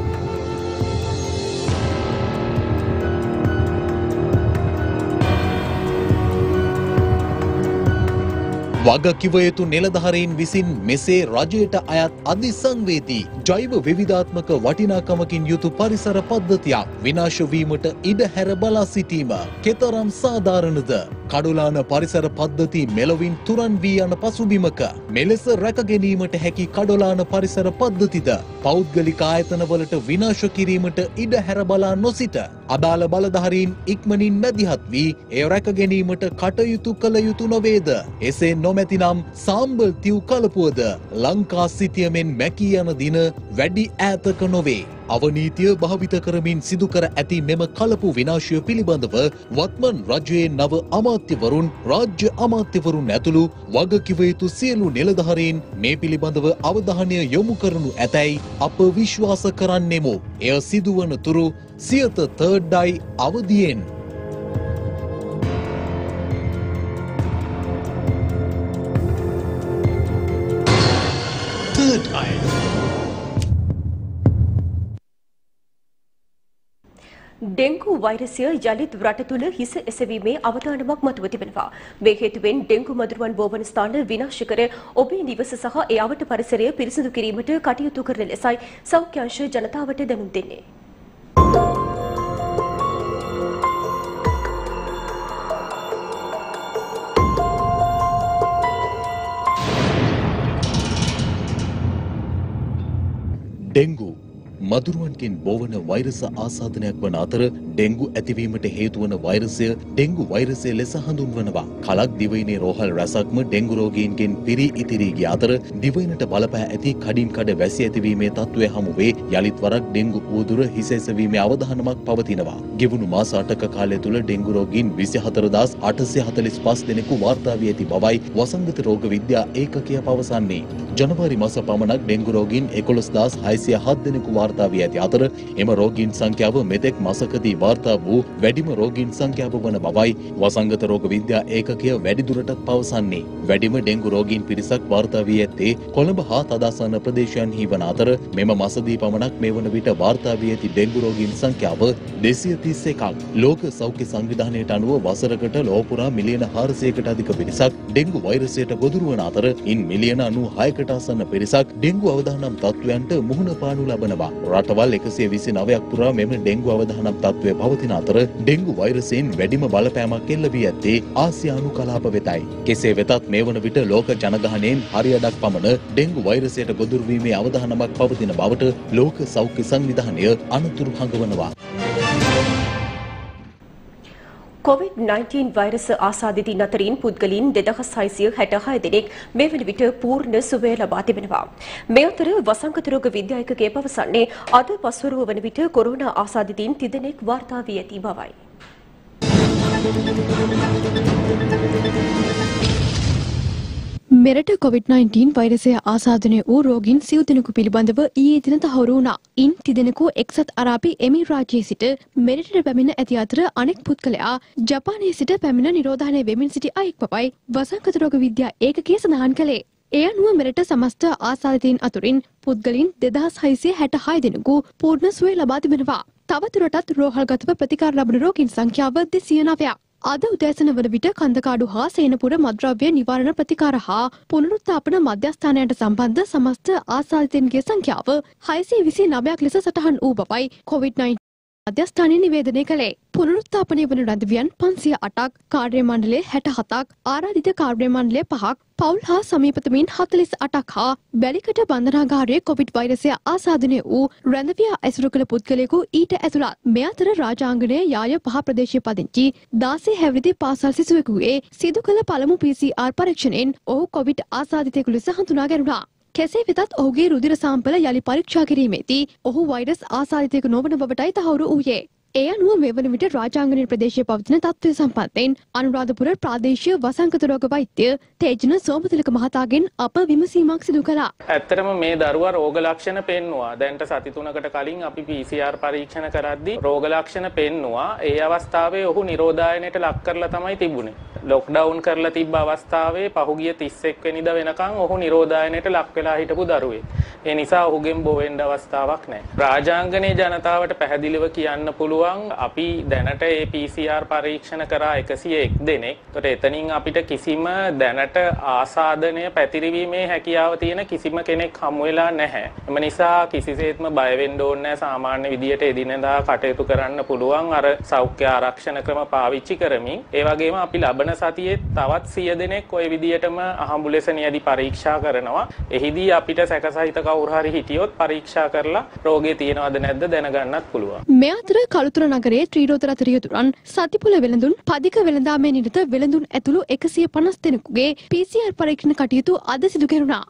වගකිව යුතු නිලධාරීන් විසින් මෙසේ රජයට අයත් අධිසංවේදී ජෛව විවිධාත්මක වටිනාකමකින් යුතු පරිසර පද්ධතියක් විනාශ වීමට ඉඩ හැර බලා සිටීම කෙතරම් සාධාරණද? කඩුලාන පරිසර පද්ධති මෙලොවින් තුරන් වී යන පසුබිමක මෙලෙස රැක ගැනීමට හැකි කඩුලාන පරිසර පද්ධතිද පෞද්ගලික ආයතනවලට විනාශ කිරීමට ඉඩ හැර බලා නොසිට අදාළ බලධාරීන් ඉක්මනින් මැදිහත් වී එය රැක ගැනීමට කටයුතු කළ යුතු නොවේද? එසේ නොමැතිනම් සාම්බල්තිව් කලපුවද ලංකා සිතියමෙන් මැකී යන දින වැඩි ඈතක නොවේ. අවනීතිය භාවිත කරමින් සිදු කර ඇති මෙම කලපු විනාශය පිළිබඳව වත්මන් රජයේ නව අමාත්‍යවරුන් රාජ්‍ය අමාත්‍යවරුන් ඇතුළු වගකිව යුතු සියලු නිලධාරීන් මේ පිළිබඳව අවධානය යොමු කරනු ඇතැයි අප විශ්වාස කරන්නෙමු. එය සිදුවන තුරු සියත තර්ඩ්ඩයි අවදියෙන්. Third Eye. ඩෙංගු වෛරසය යළිත් රට තුළ හිස එසවීමේ අවධානමක් මතුව තිබෙනවා. මේ හේතුවෙන් ඩෙංගු මදුරුවන් බෝවන ස්ථාන විනාශ කර ඔබේ නිවස සහ ඒ අවට පරිසරය පිරිසිදු කිරීමට කටයුතු කරන ලෙසයි සෞඛ්‍ය අංශ ජනතාවට දැනුම් දෙන්නේ. ඩෙංගු මදුරුවන්ගෙන් බෝවන වෛරස ආසාදනයක් වන අතර ඩෙංගු ඇතිවීමට හේතුවන වෛරසය ඩෙංගු වෛරසය ලෙස හඳුන්වනවා. කලක් දිවයිනේ රෝහල් රැසක්ම ඩෙංගු රෝගීන්ගෙන් පිරී ඉතිරී ගිය අතර දිවයිනට බලපෑ ඇති කඩින් කඩ වැසි ඇතිවීමේ තත්ත්වය හමුවේ යළිත් වරක් ඩෙංගු උවදුර හිස එසවීමේ අවධානමක් පවතිනවා. ගෙවුණු මාස 8ක කාලය තුළ ඩෙංගු රෝගීන් 24845 දෙනෙකු වාර්තා වී ඇති බවයි වසංගත රෝග විද්‍යා ඒකකය පවසන්නේ. ජනවාරි මාස පමණක් ඩෙංගු රෝගීන් 11607 දෙනෙකු වාර්තා වී ඇති අතර එම රෝගීන් සංඛ්‍යාව මෙතෙක් මාසකදී වාර්තා වූ වැඩිම රෝගීන් සංඛ්‍යාව වන බවයි වසංගත රෝග විද්‍යා ඒකකය වැඩිදුරටත් පවසන්නේ. වැඩිම ඩෙංගු රෝගීන් පිරිසක් වාර්තා වී ඇත්තේ කොළඹ හා තදාසන්න ප්‍රදේශයන්හි වන අතර මෙම මාසදී පමණක් මේ වන විට වාර්තා වී ඇති ඩෙංගු රෝගීන් සංඛ්‍යාව 231ක්. ලෝක සෞඛ්‍ය සංවිධානයට අනුව වසරකට ලොව පුරා මිලියන 400කට අධික පිරිසක් ඩෙංගු වෛරසයට ගොදුරු වන අතර ඉන් මිලියන 96කට ආසන්න පිරිසක් ඩෙංගු අවදානම් තත්ත්වයන්ට මුහුණ පානු ලබනවා. රටවල් 129ක් පුරා මෙම ඩෙංගු අවදානම් තත්ත්වය පවතින අතර ඩෙංගු වෛරසයෙන් වැඩිම බලපෑමක් එල්ල වී ඇත්තේ ආසියානු කලාප වෙතයි. කෙසේ වෙතත් මේ වන විට ලෝක ජනගහනයෙන් හරියඩක් පමණ ඩෙංගු වෛරසයට ගොදුරු වීමේ අවධානමක් පවතින බවට ලෝක සෞඛ්‍ය සංවිධානය අනතුරු හඟවනවා. COVID-19 වෛරස ආසාදිතින් අතරින් පුද්ගලයන් 2666 දෙනෙක් මේ වන විට පූර්ණ සුවය ලබා තිබෙනවා. මේ අතර වසංගත රෝග විද්‍යායකගේ පවසන්නේ අද පස්වරුව වන විට කොරෝනා ආසාදිතින් 30 දෙනෙක් වාර්තා වී ඇති බවයි. මෙරට COVID-19 වෛරසය ආසාදනය වූ රෝගීන් සිව් දෙනෙකු පිළිබඳව ඊයේ දින තහවුරු වුණා. ඉන් තිදෙනෙකු එක්සත් අරාබි එමිරාජ්‍යයේ සිට මෙරටට පැමිණ ඇති අතර අනෙක් පුද්ගලයා ජපානයේ සිට පැමිණ නිරෝධානය වෙමින් සිටි අයෙක් බවයි වසංගත රෝග විද්‍යා ඒකකය සඳහන් කළේ. ඒ අනුව මෙරට සමස්ත ආසාදිතයින් අතුරින් පුද්ගලයන් 2666 දෙනෙකු පූර්ණ සුවය ලබා තිබෙනවා. තවදුරටත් රෝහල්ගතව ප්‍රතිකාර ලබන රෝගීන් සංඛ්‍යාව 209ක්. අද උදෑසන වන විට කන්දකාඩු හා සේනපුර මද්‍රව්‍ය නිවාරණ ප්‍රතිකාර හා පුනරුත්ථාපන මධ්‍යස්ථානයට සම්බන්ධ සමස්ත ආසාදිතයින්ගේ සංඛ්‍යාව 629ක් ලෙස සටහන් වූ බවයි COVID-19 අධ්‍යස්ථානය නිවේදනය කළේ. පුනරුත්ථාපනය වන රැඳවියන් 508ක්, කාර්ය මණ්ඩලය 67ක්, ආරාධිත කාර්ය මණ්ඩලය 5ක්, පවුල් හා සමීපතමින් 48ක් හා බැලිකට බන්ධනාගාරයේ කොවිඩ් වෛරසය ආසාදනය වූ රැඳවියා ඇසුරු කළ පුද්ගලයෙකු ඊට ඇතුළත්. මේ අතර රාජාංගණයේ යාය 5 ප්‍රදේශයේ පදිංචි 16 හැවිරිදි පාසල් සිසුවෙකුගේ සිදු කළ පළමු PCR පරීක්ෂණයෙන් ඔහු කොවිඩ් ආසාදිතයෙකු ලෙස හඳුනා ගැනුණා. කෙසේ වෙතත් ඔහුගේ රුධිර සාම්පල යලි පරීක්ෂා කිරීමේදී ඔහු වෛරස් ආසාදිතයෙකු නොවන බවටයි තහවුරු වූයේ. ඒ අනුව මේ වන විට රාජාංගණයේ ප්‍රදේශයේ පවතින තත්ත්වය සම්බන්ධයෙන් අනුරාධපුර ප්‍රාදේශීය වසංගත රෝග වෛද්‍ය තේජන සෝමතිලක මහතාගෙන් අප විමසීමක් සිදු කළා. ඇත්තටම මේ දරුවා රෝග ලක්ෂණ පෙන්නවා. දැන්ට සති 3කට කලින් අපි PCR පරීක්ෂණ කරද්දී රෝග ලක්ෂණ පෙන්නවා. ඒ අවස්ථාවේ ඔහු නිරෝධායනයට ලක් කරලා තමයි තිබුණේ. ලොක්ඩවුන් කරලා තිබ්බ අවස්ථාවේ පහුගිය 31 වෙනිදා වෙනකන් ඔහු නිරෝධායනයට ලක් වෙලා හිටපු දරුවෙක්. ඒ නිසා ඔහුගෙන් බෝ වෙන්න අවස්ථාවක් නැහැ. රාජාංගනයේ ජනතාවට පැහැදිලිව කියන්න පුළුවන් අපි දැනට ඒ PCR පරීක්ෂණ කරා 101 දෙනෙක්. ඒතකොට එතනින් අපිට කිසිම දැනට ආසාදනය පැතිරවීමේ හැකියාව තියෙන කිසිම කෙනෙක් හමු වෙලා නැහැ. එම නිසා කිසිසේත්ම බය වෙන්න ඕනේ නැහැ. සාමාන්‍ය විදියට එදිනෙදා කටයුතු කරන්න පුළුවන් අර සෞඛ්‍ය ආරක්ෂණ ක්‍රම පාවිච්චි කරමින්. ඒ වගේම අපි ලබන සතියේ තවත් 100 දෙනෙක් ওই විදියටම අහඹු ලෙස නියදි පරීක්ෂා කරනවා. එහිදී අපිට සැකසහිත කවුරු හරි හිටියොත් පරීක්ෂා කරලා රෝගේ තියෙනවද නැද්ද දැනගන්නත් පුළුවන්. මේ අතර කළුතර නගරයේ ත්‍රිරෝද රථ රියදුරන් සතිපුල වෙළඳුන් පදික වෙළඳාමේ නිරත වෙළඳුන් ඇතුළු 150 දෙනෙකුගේ PCR පරීක්ෂණ කටයුතු අද සිදු කෙරුණා.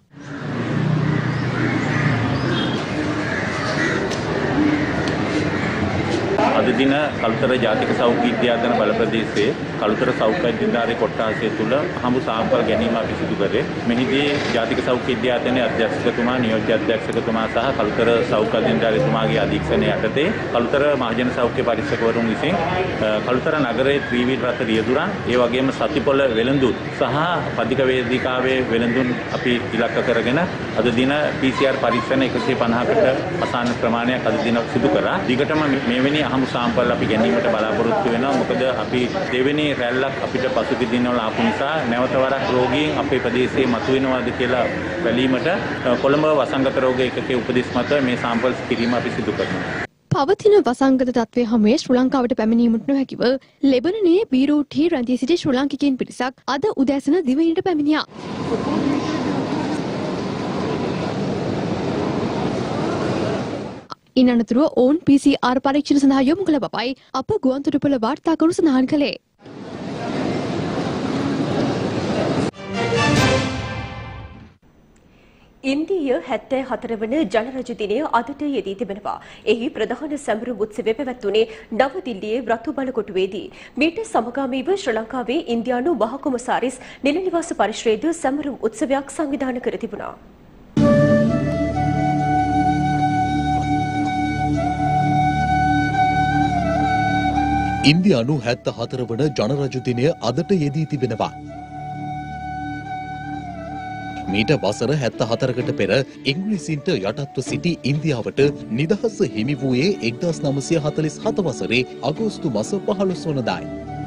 අද දින කළුතර ජාතික සෞඛ්‍ය විද්‍යාධන බල ප්‍රදේශයේ කළුතර සෞඛ්‍ය අධිකාරිය කොට්ටාසය තුළ හමු සාම්පල් ගැනීම අපි සිදු කරේ. මෙහිදී ජාතික සෞඛ්‍ය විද්‍යාධනයේ අධ්‍යක්ෂකතුමා, නියෝජ්‍ය අධ්‍යක්ෂකතුමා සහ කළුතර සෞඛ්‍ය අධිකාරියතුමාගේ අධීක්ෂණය යටතේ කළුතර මහජන සෞඛ්‍ය පරීක්ෂකවරුන් විසින් කළුතර නගරයේ ත්‍රිවිධ රථ රියදුරන්, ඒ වගේම සතිපොළ වෙළඳුන් සහ පදික වේදිකාවේ වෙළඳුන් අපි ඉලක්ක කරගෙන අද දින PCR පරීක්ෂණ 150කට අසන්න ප්‍රමාණයක් අද දින සිදු කරා. දිගටම මෙවැනි අහමු සාම්පල් අපි ගැනීමට බලාපොරොත්තු වෙනවා. මොකද අපි දෙවෙනි රැල්ලක් අපිට පසුගිය දිනවල ආපු නිසා නැවත වරක් රෝගීන් අපේ ප්‍රදේශයේ මතුවෙනවාද කියලා බැලීමට කොළඹ වසංගත රෝග ඒකකයේ උපදෙස් මත මේ සාම්පල් කිරීම අපි සිදු කරනවා. පවතින වසංගත තත්ත්වය හමුවේ ශ්‍රී ලංකාවට පැමිණීමට නොහැකිව ලෙබනනයේ බීරූට්හි රැඳී සිටි ශ්‍රී ලාංකිකයින් පිරිසක් අද උදෑසන දිවයිනට පැමිණියා. ඉන් අනතුරුව ඔවුන් PCR පරීක්ෂණ සඳහා යොමු කළ බවයි අප ගුවන්තොටුපළ වාර්තාකරු සඳහන් කළේ. ඉන්දීය 74 වන ජනරජු දිනය අදට යෙදී තිබෙනවා. එහි ප්‍රධාන සැමරුම් උත්සවය පැවැත්වුණේ නව දිල්ලියේ රතු බලකොටුවේදී. මීට සමගාමීව ශ්‍රී ලංකාවේ ඉන්දියානු මහ කොමසාරිස් නිල නිවාස පරිශ්‍රයේද සැමරුම් උත්සවයක් සංවිධානය කර තිබුණා. ඉන්දියානු 74 වන ජනරජු දිනය අදට යෙදී තිබෙනවා. මීට වසර 74කට පෙර ඉංග්‍රීසීන්ට යටත්ව සිටි ඉන්දියාවට නිදහස හිමි වූයේ 1947 වසරේ අගෝස්තු මාස 15 වනදායි.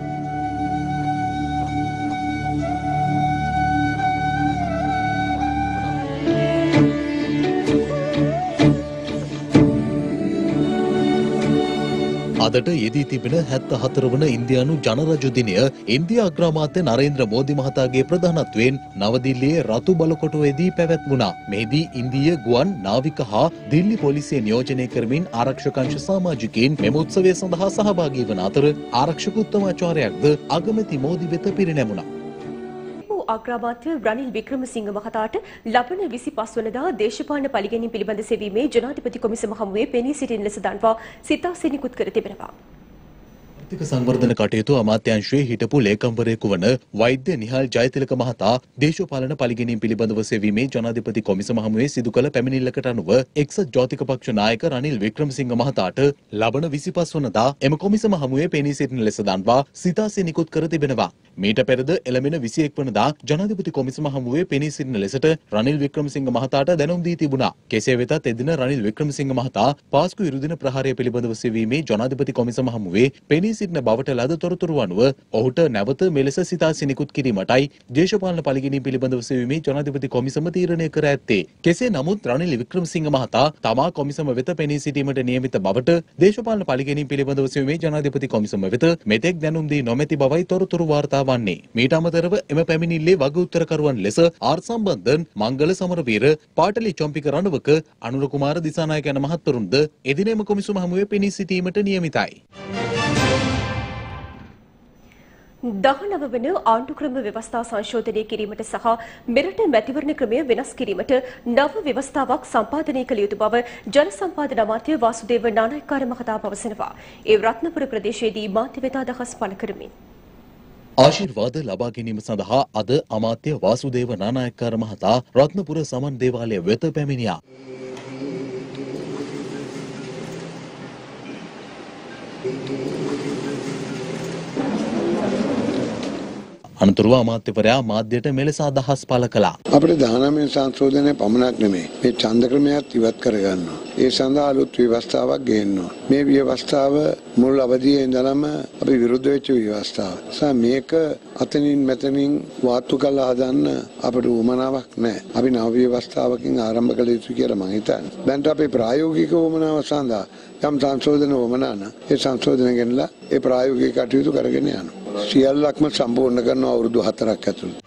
අදට යෙදී තිබෙන 74 වන ඉන්දියානු ජනරජු දිනය ඉන්දියා අග්‍රාමාත්‍ය නරේන්ද්‍ර මෝදි මහතාගේ ප්‍රධානත්වයෙන් නවදිල්ලියේ රතු බලකොටුවේදී පැවැත්වුණා. මෙහිදී ඉන්දීය ගුවන් නාවික හා දිල්ලි පොලිසිය නියෝජනය කරමින් ආරක්ෂක අංශ සමාජිකයින් මෙම උත්සවය සඳහා සහභාගී වන අතර ආරක්ෂක උත්තමාචාර්යයක්ද අගමැති මෝදි වෙත පිරිනැමුණා. අග්‍රාමාත්‍ය රනිල් වික්‍රමසිංහ මහතාට ලබන 25 වනදා දේශපාලන පරිගැනීම් පිළිබඳ සෙවීමේ ජනාධිපති කොමිසම හමුවේ පෙනී සිටින ලෙස දන්වා සිතාසි නිකුත් කර තිබෙනවා. ආර්ථික සංවර්ධන කටයුතු අමාත්‍යාංශයේ හිටපු ලේකම්වරයෙකු වන වෛද්‍ය නිහාල් ජයතිලක මහතා දේශපාලන පරිගැනීම් පිළිබඳව සෙවීමේ ජනාධිපති කොමිසම හමුවේ සිදු කළ පැමිණිල්ලකට අනුව එක්සත් ජාතික පක්ෂ නායක රනිල් වික්‍රමසිංහ මහතාට ලබන 25 වනදා එම කොමිසම හමුවේ පෙනී සිටින ලෙස දන්වා සිතාසි නිකුත් කර තිබෙනවා. මීට පෙරද එළඹෙන 21 වනදා ජනාධිපති කොමිසම හමුවේ පෙනී සිටින ලෙසට රනිල් වික්‍රමසිංහ මහතාට දැනුම් දී තිබුණා. කෙසේ වෙතත් එදින රනිල් වික්‍රමසිංහ මහතා පාස්කු ඉරුදින ප්‍රහාරය පිළිබඳව සෙවීමේ ජනාධිපති කොමිසම හමුවේ පෙනී සිටින බවට ලද තොරතුරු අනුව ඔහුට නැවත මෙලෙස සිතා සිනිකුත් කිරීමටයි දේශපාලන පළිගැනීම් පිළිබඳව සෙවීමේ ජනාධිපති කොමිසම තීරණය කර ඇත්තේ. කෙසේ නමුත් රනිල් වික්‍රමසිංහ මහතා තමා කොමිසම වෙත පෙනී සිටීමට නියමිත බවට දේශපාලන පළිගැනීම් පිළිබඳව සෙවීමේ ජනාධිපති කොමිසම වෙත මෙතෙක් දැනුම් දී නොමැති බවයි තොරතුරු වාර්තා වන්නේ. මීට අමතරව එම පැමිණිල්ලේ වග උත්තරකරුවන් ලෙස ආර් සම්බන්ධන්, මංගල සමරවීර, පාටලි චොම්පික රණවක, අනුර කුමාර දිසානායක යන මහත්වරුන්ද එදිනෙම කොමිසම හමුවේ පෙනී සිටීමට නියමිතයි. 19 වන ආණ්ඩු ක්‍රම ව්‍යවස්ථා සංශෝධනය කිරීමට සහ මෙරට මැතිවරණ ක්‍රමය වෙනස් කිරීමට නව ව්‍යවස්ථාවක් සම්පාදනය කළ යුතු බව ජන සම්පාදන අමාත්‍ය වාසුදේව නානායක්කාර මහතා පවසනවා. ඒ රත්නපුර ප්‍රදේශයේදී මාධ්‍ය වෙත අදහස් පළ කරමින් ආශිර්වාද ලබා ගැනීම සඳහා අද අමාත්‍ය වාසුදේව නානායක්කාර මහතා රත්නපුර සමන් දේවාලය වෙත පැමිණියා. අනතුරුව අමාත්‍යවරයා මාධ්‍යයට මෙලෙස අදහස් පළ කළා. අපිට 19 සංශෝධනය පමණක් නෙමෙයි මේ ඡන්ද ක්‍රමයක් ඉවත් කරගන්නවා. ඒ සඳහා අලුත් ව්‍යවස්ථාවක් ගේනවා. මේ ව්‍යවස්ථාව මුල් අවධියේ ඉඳලම අපි විරුද්ධ වෙච්ච ව්‍යවස්ථාවක්. මේක අතනින් මෙතනින් වාතු කළා හදන්න අපිට උවමනාවක් නැහැ. අපි නව ව්‍යවස්ථාවකින් ආරම්භ කළ යුතු කියලා මම හිතන්නේ. දැන් අපේ ප්‍රායෝගික උවමනාව සඳහා යම් සංශෝධන උවමනාන ඒ සංශෝධන ගෙනලා ඒ ප්‍රායෝගික කටයුතු කරගෙන යනවා. සියල්ලක්ම සම්පූර්ණ කරන අවුරුදු 4ක් ඇතුළත.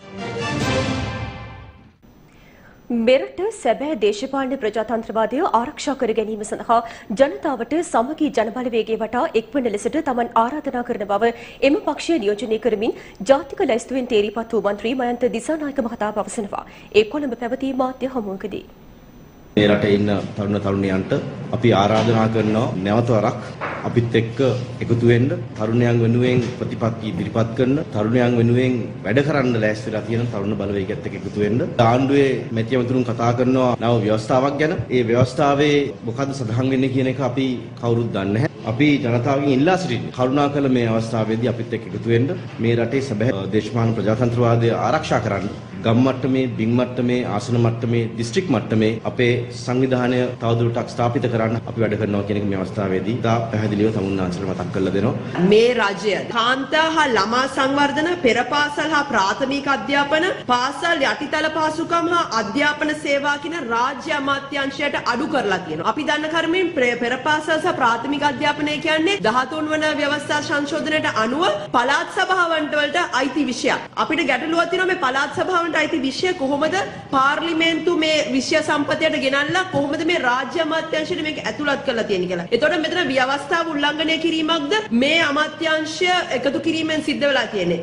මෙරට සැබෑ දේශපාලන ප්‍රජාතන්ත්‍රවාදය ආරක්ෂා කර ගැනීම සඳහා ජනතාවට සමගී ජනබලවේගය වටා එක්වන ලෙසට තමන් ආරාධනා කරන බව එම පක්ෂය නියෝජනය කරමින් ජාතික ලැයිස්තුවෙන් තේරීපත් වූ මන්ත්‍රී මයන්ත දිසානායක මහතා පවසනවා. ඒ කොළඹ පැවති මාධ්‍ය හමුවකදී මේ රටේ ඉන්න තරුණ තරුණියන්ට අපි ආරාධනා කරනවා නැවත වරක් අපිත් එක්ක එකතු වෙන්න, තරුණයන් වෙනුවෙන් ප්‍රතිපත්ති ඉදිරිපත් කරන, තරුණයන් වෙනුවෙන් වැඩ කරන්න ලෑස්තිලා තියෙන තරුණ බලවේගයත් එක්ක එකතු වෙන්න. ආණ්ඩුවේ මැතිවතුරුන් කතා කරනවා නව ව්‍යවස්ථාවක් ගැන. ඒ ව්‍යවස්ථාවේ මොකද්ද සඳහන් වෙන්නේ කියන එක අපි කවුරුත් දන්නේ නැහැ. අපි ජනතාවගෙන් ඉල්ලා සිටින්නේ කරුණාකර මේ අවස්ථාවේදී අපිත් එක්ක එකතු වෙන්න, මේ රටේ සැබෑ දේශපාලන ප්‍රජාතන්ත්‍රවාදය ආරක්ෂා කරන්න. ගම් මට්ටමේ, බිම් මට්ටමේ, ආසන මට්ටමේ, දිස්ත්‍රික් මට්ටමේ අපේ සංවිධානය තවදුරටත් ස්ථාපිත කරන්න අපි වැඩ කරනවා කියන එක මේ අවස්ථාවේදී තා පැහැදිලිව තමුන්නාන්සල මතක් කරලා දෙනවා. මේ රජය කාන්තා හා ළමා සංවර්ධන, පෙරපාසල් හා ප්‍රාථමික අධ්‍යාපන, පාසල් යටිතල පහසුකම් හා අධ්‍යාපන සේවා කියන රාජ්‍ය අමාත්‍යාංශයට අඩු කරලා තියෙනවා. අපි දන්න කර්මෙන් පෙරපාසල් සහ ප්‍රාථමික අධ්‍යාපනය කියන්නේ 13 වන ව්‍යවස්ථා සංශෝධනයට අනුව පළාත් සභාවන්ට වලට අයිති විෂයක්. අපිට ගැටලුවක් තියෙනවා මේ පළාත් සභාව අයිති විෂය කොහොමද පාර්ලිමේන්තු මේ විෂය සම්පතයට ගෙනල්ලා කොහොමද මේ රාජ්‍ය අමාත්‍යාංශයට මේක ඇතුළත් කරලා තියෙන්නේ කියලා. එතකොට මෙතන ව්‍යවස්ථාව උල්ලංඝනය කිරීමක්ද මේ අමාත්‍යාංශය එකතු කිරීමෙන් සිද්ධ වෙලා තියෙන්නේ.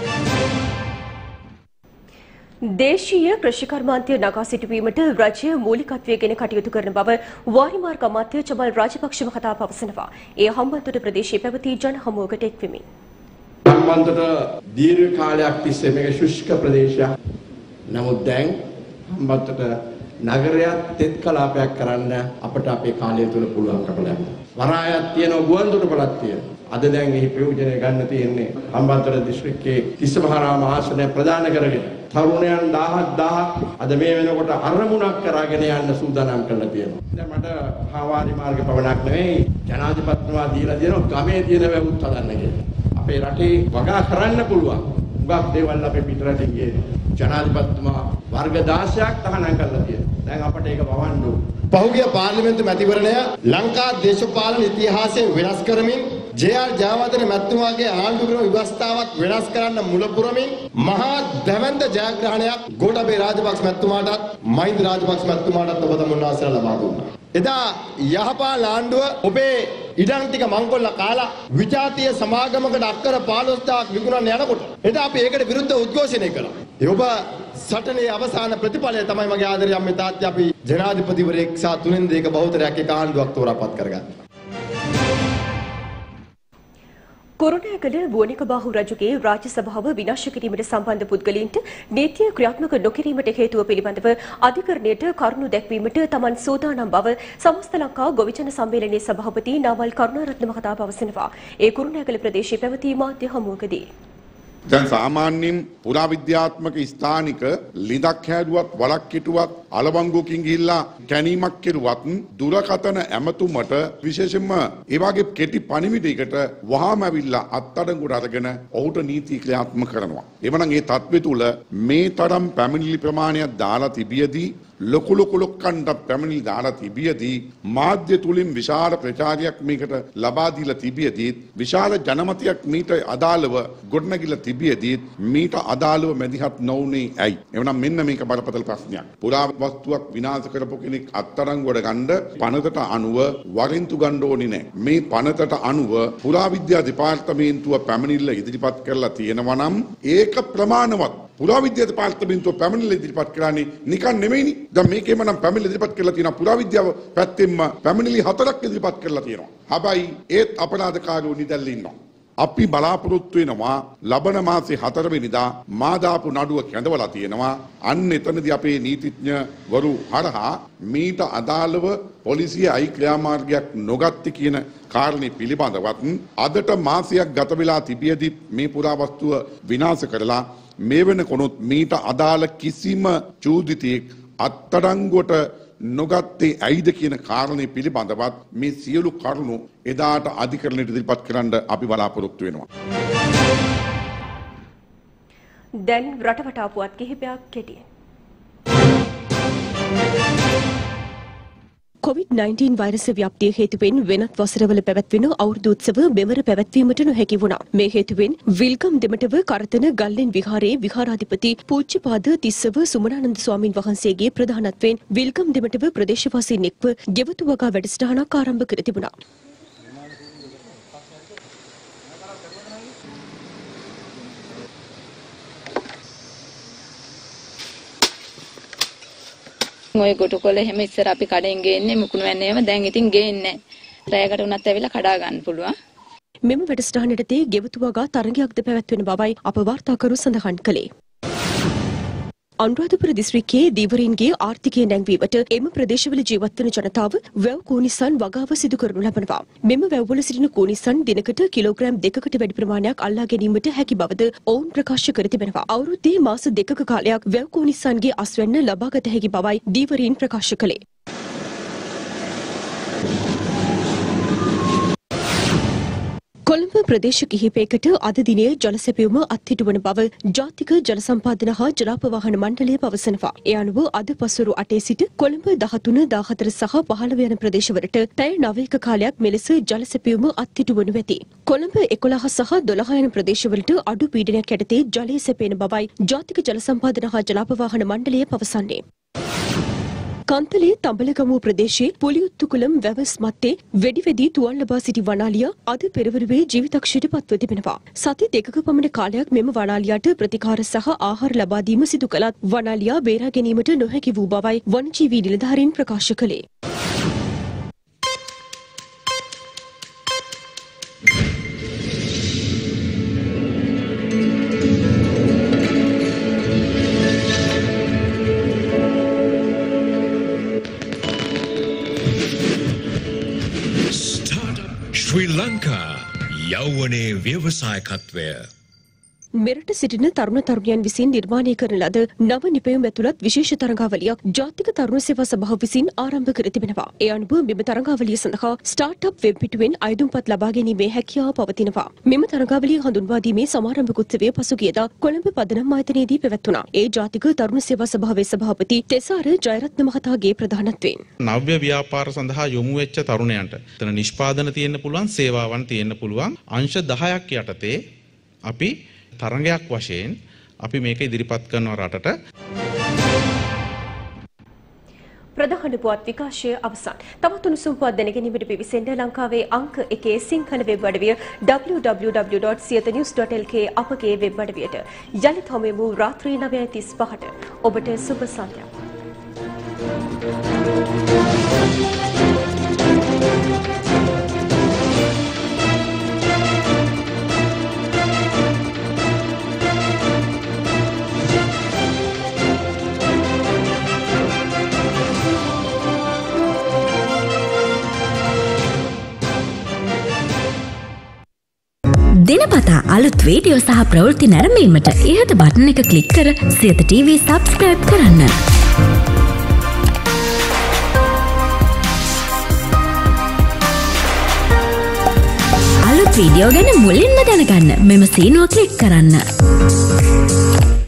දේශීය කෘෂිකර්මාන්තය නගා සිටුවීමට රජය මූලිකත්වයේගෙන කටයුතු කරන බව වාරිමාර්ග අමාත්‍ය චමල් රාජපක්ෂ මහතා පවසනවා. ඒ හම්බන්තොට ප්‍රදේශයේ පැවති ජන හමුවකට එක්වෙමින් හම්බන්තොට දීර්ඝ කාලයක් තිස්සේ මේක ශුෂ්ක ප්‍රදේශයක්. නමුත් දැන් හම්බන්තොට නගරයක් තෙත් කලාපයක් කරන්න අපට අපේ කාලය තුල පුළුවන්කම ලැබුණා. වරායක් තියෙනවා, ගුවන්තොටුපළක් තියෙනවා. අද දැන් එහි ප්‍රයෝජනය ගන්න තියෙන්නේ හම්බන්තොට දිස්ත්‍රික්කයේ තිස්සමහාරාම ආසනය ප්‍රදාන කරගෙන තරුණයන් 1000ක් අද මේ වෙනකොට අරමුණක් කරගෙන යන්න සූදානම් කරලා තියෙනවා. දැන් මට හාවාරි මාර්ග පවණක් නෙවෙයි ජනාධිපතිතුමා දීලා දෙනවා ගමේ තියෙන වැවුත් හදන්න කියලා. අපේ රටේ වගා කරන්න පුළුවන්. උගක් දේවල් අපේ පිටරට ගියේ ජනාධිපතිතුමා වර්ග 16ක් තහනම් කරලා තියෙනවා. දැන් අපට ඒක වවන්න ඕන. පහුගිය පාර්ලිමේන්තු මැතිවරණය ලංකා දේශපාලන ඉතිහාසය වෙනස් කරමින් ජේ.ආර්. ජයවර්ධන මැතිතුමාගේ ආණ්ඩු ක්‍රම ව්‍යවස්ථාවක් වෙනස් කරන්න මුල පුරමින් මහා දැවැන්ත ජයග්‍රහණයක් ගෝඨාභය රාජපක්ෂ මැතිතුමාටත් මහින්ද රාජපක්ෂ මැතිතුමාටත් ඔබ තමුන්නාසලා ලබා දුන්නා. එදා යහපාලන ආණ්ඩුව ඔබේ ඉඩම් ටික මංකොල්ල කාලා විජාතීය සමාගමකට අක්කර 15000ක් විකුණන්න යනකොට එදා අපි ඒකට විරුද්ධව උද්ඝෝෂණය කළා. ඔබ සටනේ අවසාන ප්‍රතිඵලය තමයි මගේ ආදරය අම්මේ තාත්තේ අපි ජනාධිපතිවරයෙක් සහ තුනෙන් දෙක බහුතරයක් එක ආණ්ඩුවක් තෝරාපත් කරගත්තා. කොරණෑගල වෝනිකබාහු රජුගේ රාජ්‍ය සභාව විනාශ කිරීමට සම්බන්ධ පුද්ගලයින්ට නීතිය ක්‍රියාත්මක නොකිරීමට හේතුව පිළිබඳව අධිකරණයට කරුණු දැක්වීමට තමන් සූදානම් බව සමස්ත ලංකා ගොවිජන සම්මේලනයේ සභාපති නාමල් කරුණාරත්න මහතා පවසනවා. ඒ කොරණෑගල ප්‍රදේශයේ පැවති මාධ්‍ය හමුවකදී දැන් සාමාන්‍යයෙන් පුරාවිද්‍යාත්මක ස්ථානික ලිඳක් හැදුවත් වලක් කිටුවක් අලවංගුවකින් ගිහිල්ලා කැණීමක් කෙරුවත් දුරකථන ඇමතුමට විශේෂයෙන්ම ඒ වගේ කෙටි පණිවිඩයකට වහාම ඇවිල්ලා අත්අඩංගුවට අරගෙන ඔහුට නීති ක්‍රියාත්මක කරනවා. එවනම් ඒ තත්ත්වය තුල මේ තරම් පැමිණිලි ප්‍රමාණයක් දාලා තිබියදී ලොකු ලොක්කන්ට පැමිණිලි දාලා තිබියදී මාධ්‍ය තුලින් විශාල ප්‍රචාරයක් මේකට ලබා දීලා තිබියදී විශාල ජනමතයක් මීට අදාළව ගොඩනැගිලා තිබියදී මීට අදාළව මැදිහත් නොවුනේ ඇයි? එවනම් මෙන්න මේක බරපතල ප්‍රශ්නයක්. පුරාවස්තුවක් විනාශ කරපු කෙනෙක් අත්අඩංගුවට ගන්න පනතට අනුව වරින්තු ගන්න ඕනේ නැහැ. මේ පනතට අනුව පුරාවිද්‍යා දෙපාර්තමේන්තුව පැමිණිල්ල ඉදිරිපත් කරලා තියෙනවා නම් ඒක ප්‍රමාණවත්. පුරාවිද්‍යා දෙපාර්තමේන්තුව පැමිණිල්ල ඉදිරිපත් කරන්නේ නිකන් නෙමෙයිනේ. දැන් මේකේම නම් පැමිණිල්ල ඉදිරිපත් කරලා තියෙනවා පුරාවිද්‍යාව පැත්තෙන්ම පැමිණිලි 4ක් ඉදිරිපත් කරලා තියෙනවා. හැබැයි ඒත් අපරාධකාරයෝ නිදැල්ලා ඉන්නවා. අපි බලාපොරොත්තු වෙනවා ලබන මාසේ 4 වෙනිදා මා දාපු නඩුව කැඳවලා තියෙනවා. අන්න එතනදී අපේ නීතිඥවරු හරහා මීට අදාළව පොලිසිය අයි ක්‍රියාමාර්ගයක් නොගත්තේ කියන කාරණේ පිළිබඳවත් අදට මාසයක් ගත වෙලා තිබියදී මේ පුරාවස්තුව විනාශ කරලා මේ වෙනකොනුත් මීට අදාළ කිසිම චූදිතයෙක් අත්අඩංගුවට නොගත්තේ ඇයිද කියන කාරණේ පිළිබඳවත් මේ සියලු කරුණු එදාට අධිකරණයට ඉදිරිපත් කරන්න අපි බලාපොරොත්තු වෙනවා. දැන් රටවටා පුවත් කිහිපයක් කෙටියෙන්. COVID-19 වෛරස ව්‍යාප්තිය හේතුවෙන් වෙනත් වසරවල පැවැත්වෙන අවුරුදු උත්සව මෙවර පැවැත්වීමට නොහැකි වුණා. මේ හේතුවෙන් විල්කම් දෙමටව කරතන ගල්ලෙන් විහාරයේ විහාරාධිපති පූජ්‍යපාද තිස්සව සුමනානන්ද ස්වාමින් වහන්සේගේ ප්‍රධානත්වයෙන් විල්කම් දෙමටව ප්‍රදේශවාසීන් එක්ව ගෙවතු වගා වැඩසටහනක් ආරම්භ කර තිබුණා. ඔය ගොටුකොළ එහෙම ඉස්සර අපි කඩෙන් ගේන්නේ මුකුණු වැන්නේම දැන් ඉතින් ගේන්නේ නැහැ. රැයකට උනත් ඇවිල්ලා කඩා ගන්න පුළුවන්. මෙම වැඩසටහනටදී ගෙවතු වගා තරගයක්ද පැවැත්වෙන බවයි අප වාර්තාකරු සඳහන් කළේ. අනුරාධපුර දිස්ත්‍රික්කයේ දීවරීන්ගේ ආර්ථිකය නැංවීමට එම ප්‍රදේශවල ජීවත් වන ජනතාව වැව් කූනිසන් වගාව සිදු කරනු ලබනවා. මෙම වැව්වල සිටින කූනිසන් දිනකට කිලෝග්‍රෑම් 2කට වැඩි ප්‍රමාණයක් අල්ලා ගැනීමට හැකි බවද ඔවුන් ප්‍රකාශ කර තිබෙනවා. අවුරුද්දේ මාස 2ක කාලයක් වැව් කූනිසන්ගේ අස්වැන්න ලබාගත හැකි බවයි දීවරීන් ප්‍රකාශ කළේ. කොළඹ ප්‍රදේශ කිහිපයකට අද දිනේ ජල සැපයුම අත්හිටුවන බව ජාතික ජල සම්පාදන හා ජලාපවාහන මණ්ඩලය පවසනවා. ඒ අනුව අද පසුරු 8 සිට කොළඹ 13, 14 සහ 15 යන ප්‍රදේශවලට පැය 9ක කාලයක් මෙලෙස ජල සැපයුම අත්හිටුවනු ඇති. කොළඹ 11 සහ 12 යන ප්‍රදේශවලට අඩු පීඩනයක් යටතේ ජලය සැපෙන බවයි ජාතික ජල සම්පාදන හා ජලාපවාහන මණ්ඩලය පවසන්නේ. කන්තලේ තඹලගමුව ප්‍රදේශයේ පුලියුත්තුකුලම් වැවස් මත්තේ වෙඩි තුවාල ලබා සිටි වනාලියා අද පෙරවරුවේ ජීවිතක්ෂයට පත්ව තිබෙනවා. සති 2ක පමණ කාලයක් මෙම වනාලියාට ප්‍රතිකාර සහ ආහාර ලබා දීම සිදු කළත් වනාලියා බේරා ගැනීමට නොහැකි වූ බවයි වනජීවී නිලධාරීන් ප්‍රකාශ කළේ. ශ්‍රී ලංකා යෞවනයේ ව්‍යවසායකත්වය මෙරට සිටින තරුණ තරුණියන් විසින් නිර්මාණය කරන ලද නව නිපැයුම් ඇතුළත් විශේෂ තරඟාවලියක් ජාතික තරුණ සේවා සභාව විසින් ආරම්භ කර තිබෙනවා. ඒ අනුව මෙම තරඟාවලිය සඳහා ස්ටාර්ට්අප් වෙබ් පිටුවෙන් අයදුම්පත් ලබා ගැනීමේ හැකියාව පවතිනවා. මෙම තරඟාවලිය හඳුන්වා දීමේ සමාරම්භ උත්සවය පසුගියදා කොළඹ පදනම් ආයතනයේදී පැවැත්වුණා. ඒ ජාතික තරුණ සේවා සභාවේ සභාපති තෙසාර ජයරත්න මහතාගේ ප්‍රධානත්වයෙන් නව්‍ය ව්‍යාපාර සඳහා යොමු වෙච්ච තරුණයන්ට එතන නිෂ්පාදන තියෙන්න පුළුවන්, සේවාවන් තියෙන්න පුළුවන්. අංශ 10ක් යටතේ අපි තරඟයක් වශයෙන් අපි මේක ඉදිරිපත් කරනවා රටට. ප්‍රධාන පුවත් විකාශය අවසන්. තවත් උණුසුම් පුවත් දැනගැනීමට පිවිසෙන්න ලංකාවේ අංක 1 සිංහල වෙබ් අඩවිය www.siyanews.lk අපගේ වෙබ් අඩවියට. යලිත් හමුවෙමු රාත්‍රී 9:35ට. ඔබට සුබ සන්ධ්‍යාවක්. දිනපතා අලුත් වීඩියෝ සහ ප්‍රවෘත්ති නැරඹීමට ඉහත බටන් එක ක්ලික් කර සියත TV සබ්ස්ක්‍රයිබ් කරන්න. අලුත් වීඩියෝ ගැන මුලින්ම දැනගන්න මෙම සීනුව ක්ලික් කරන්න.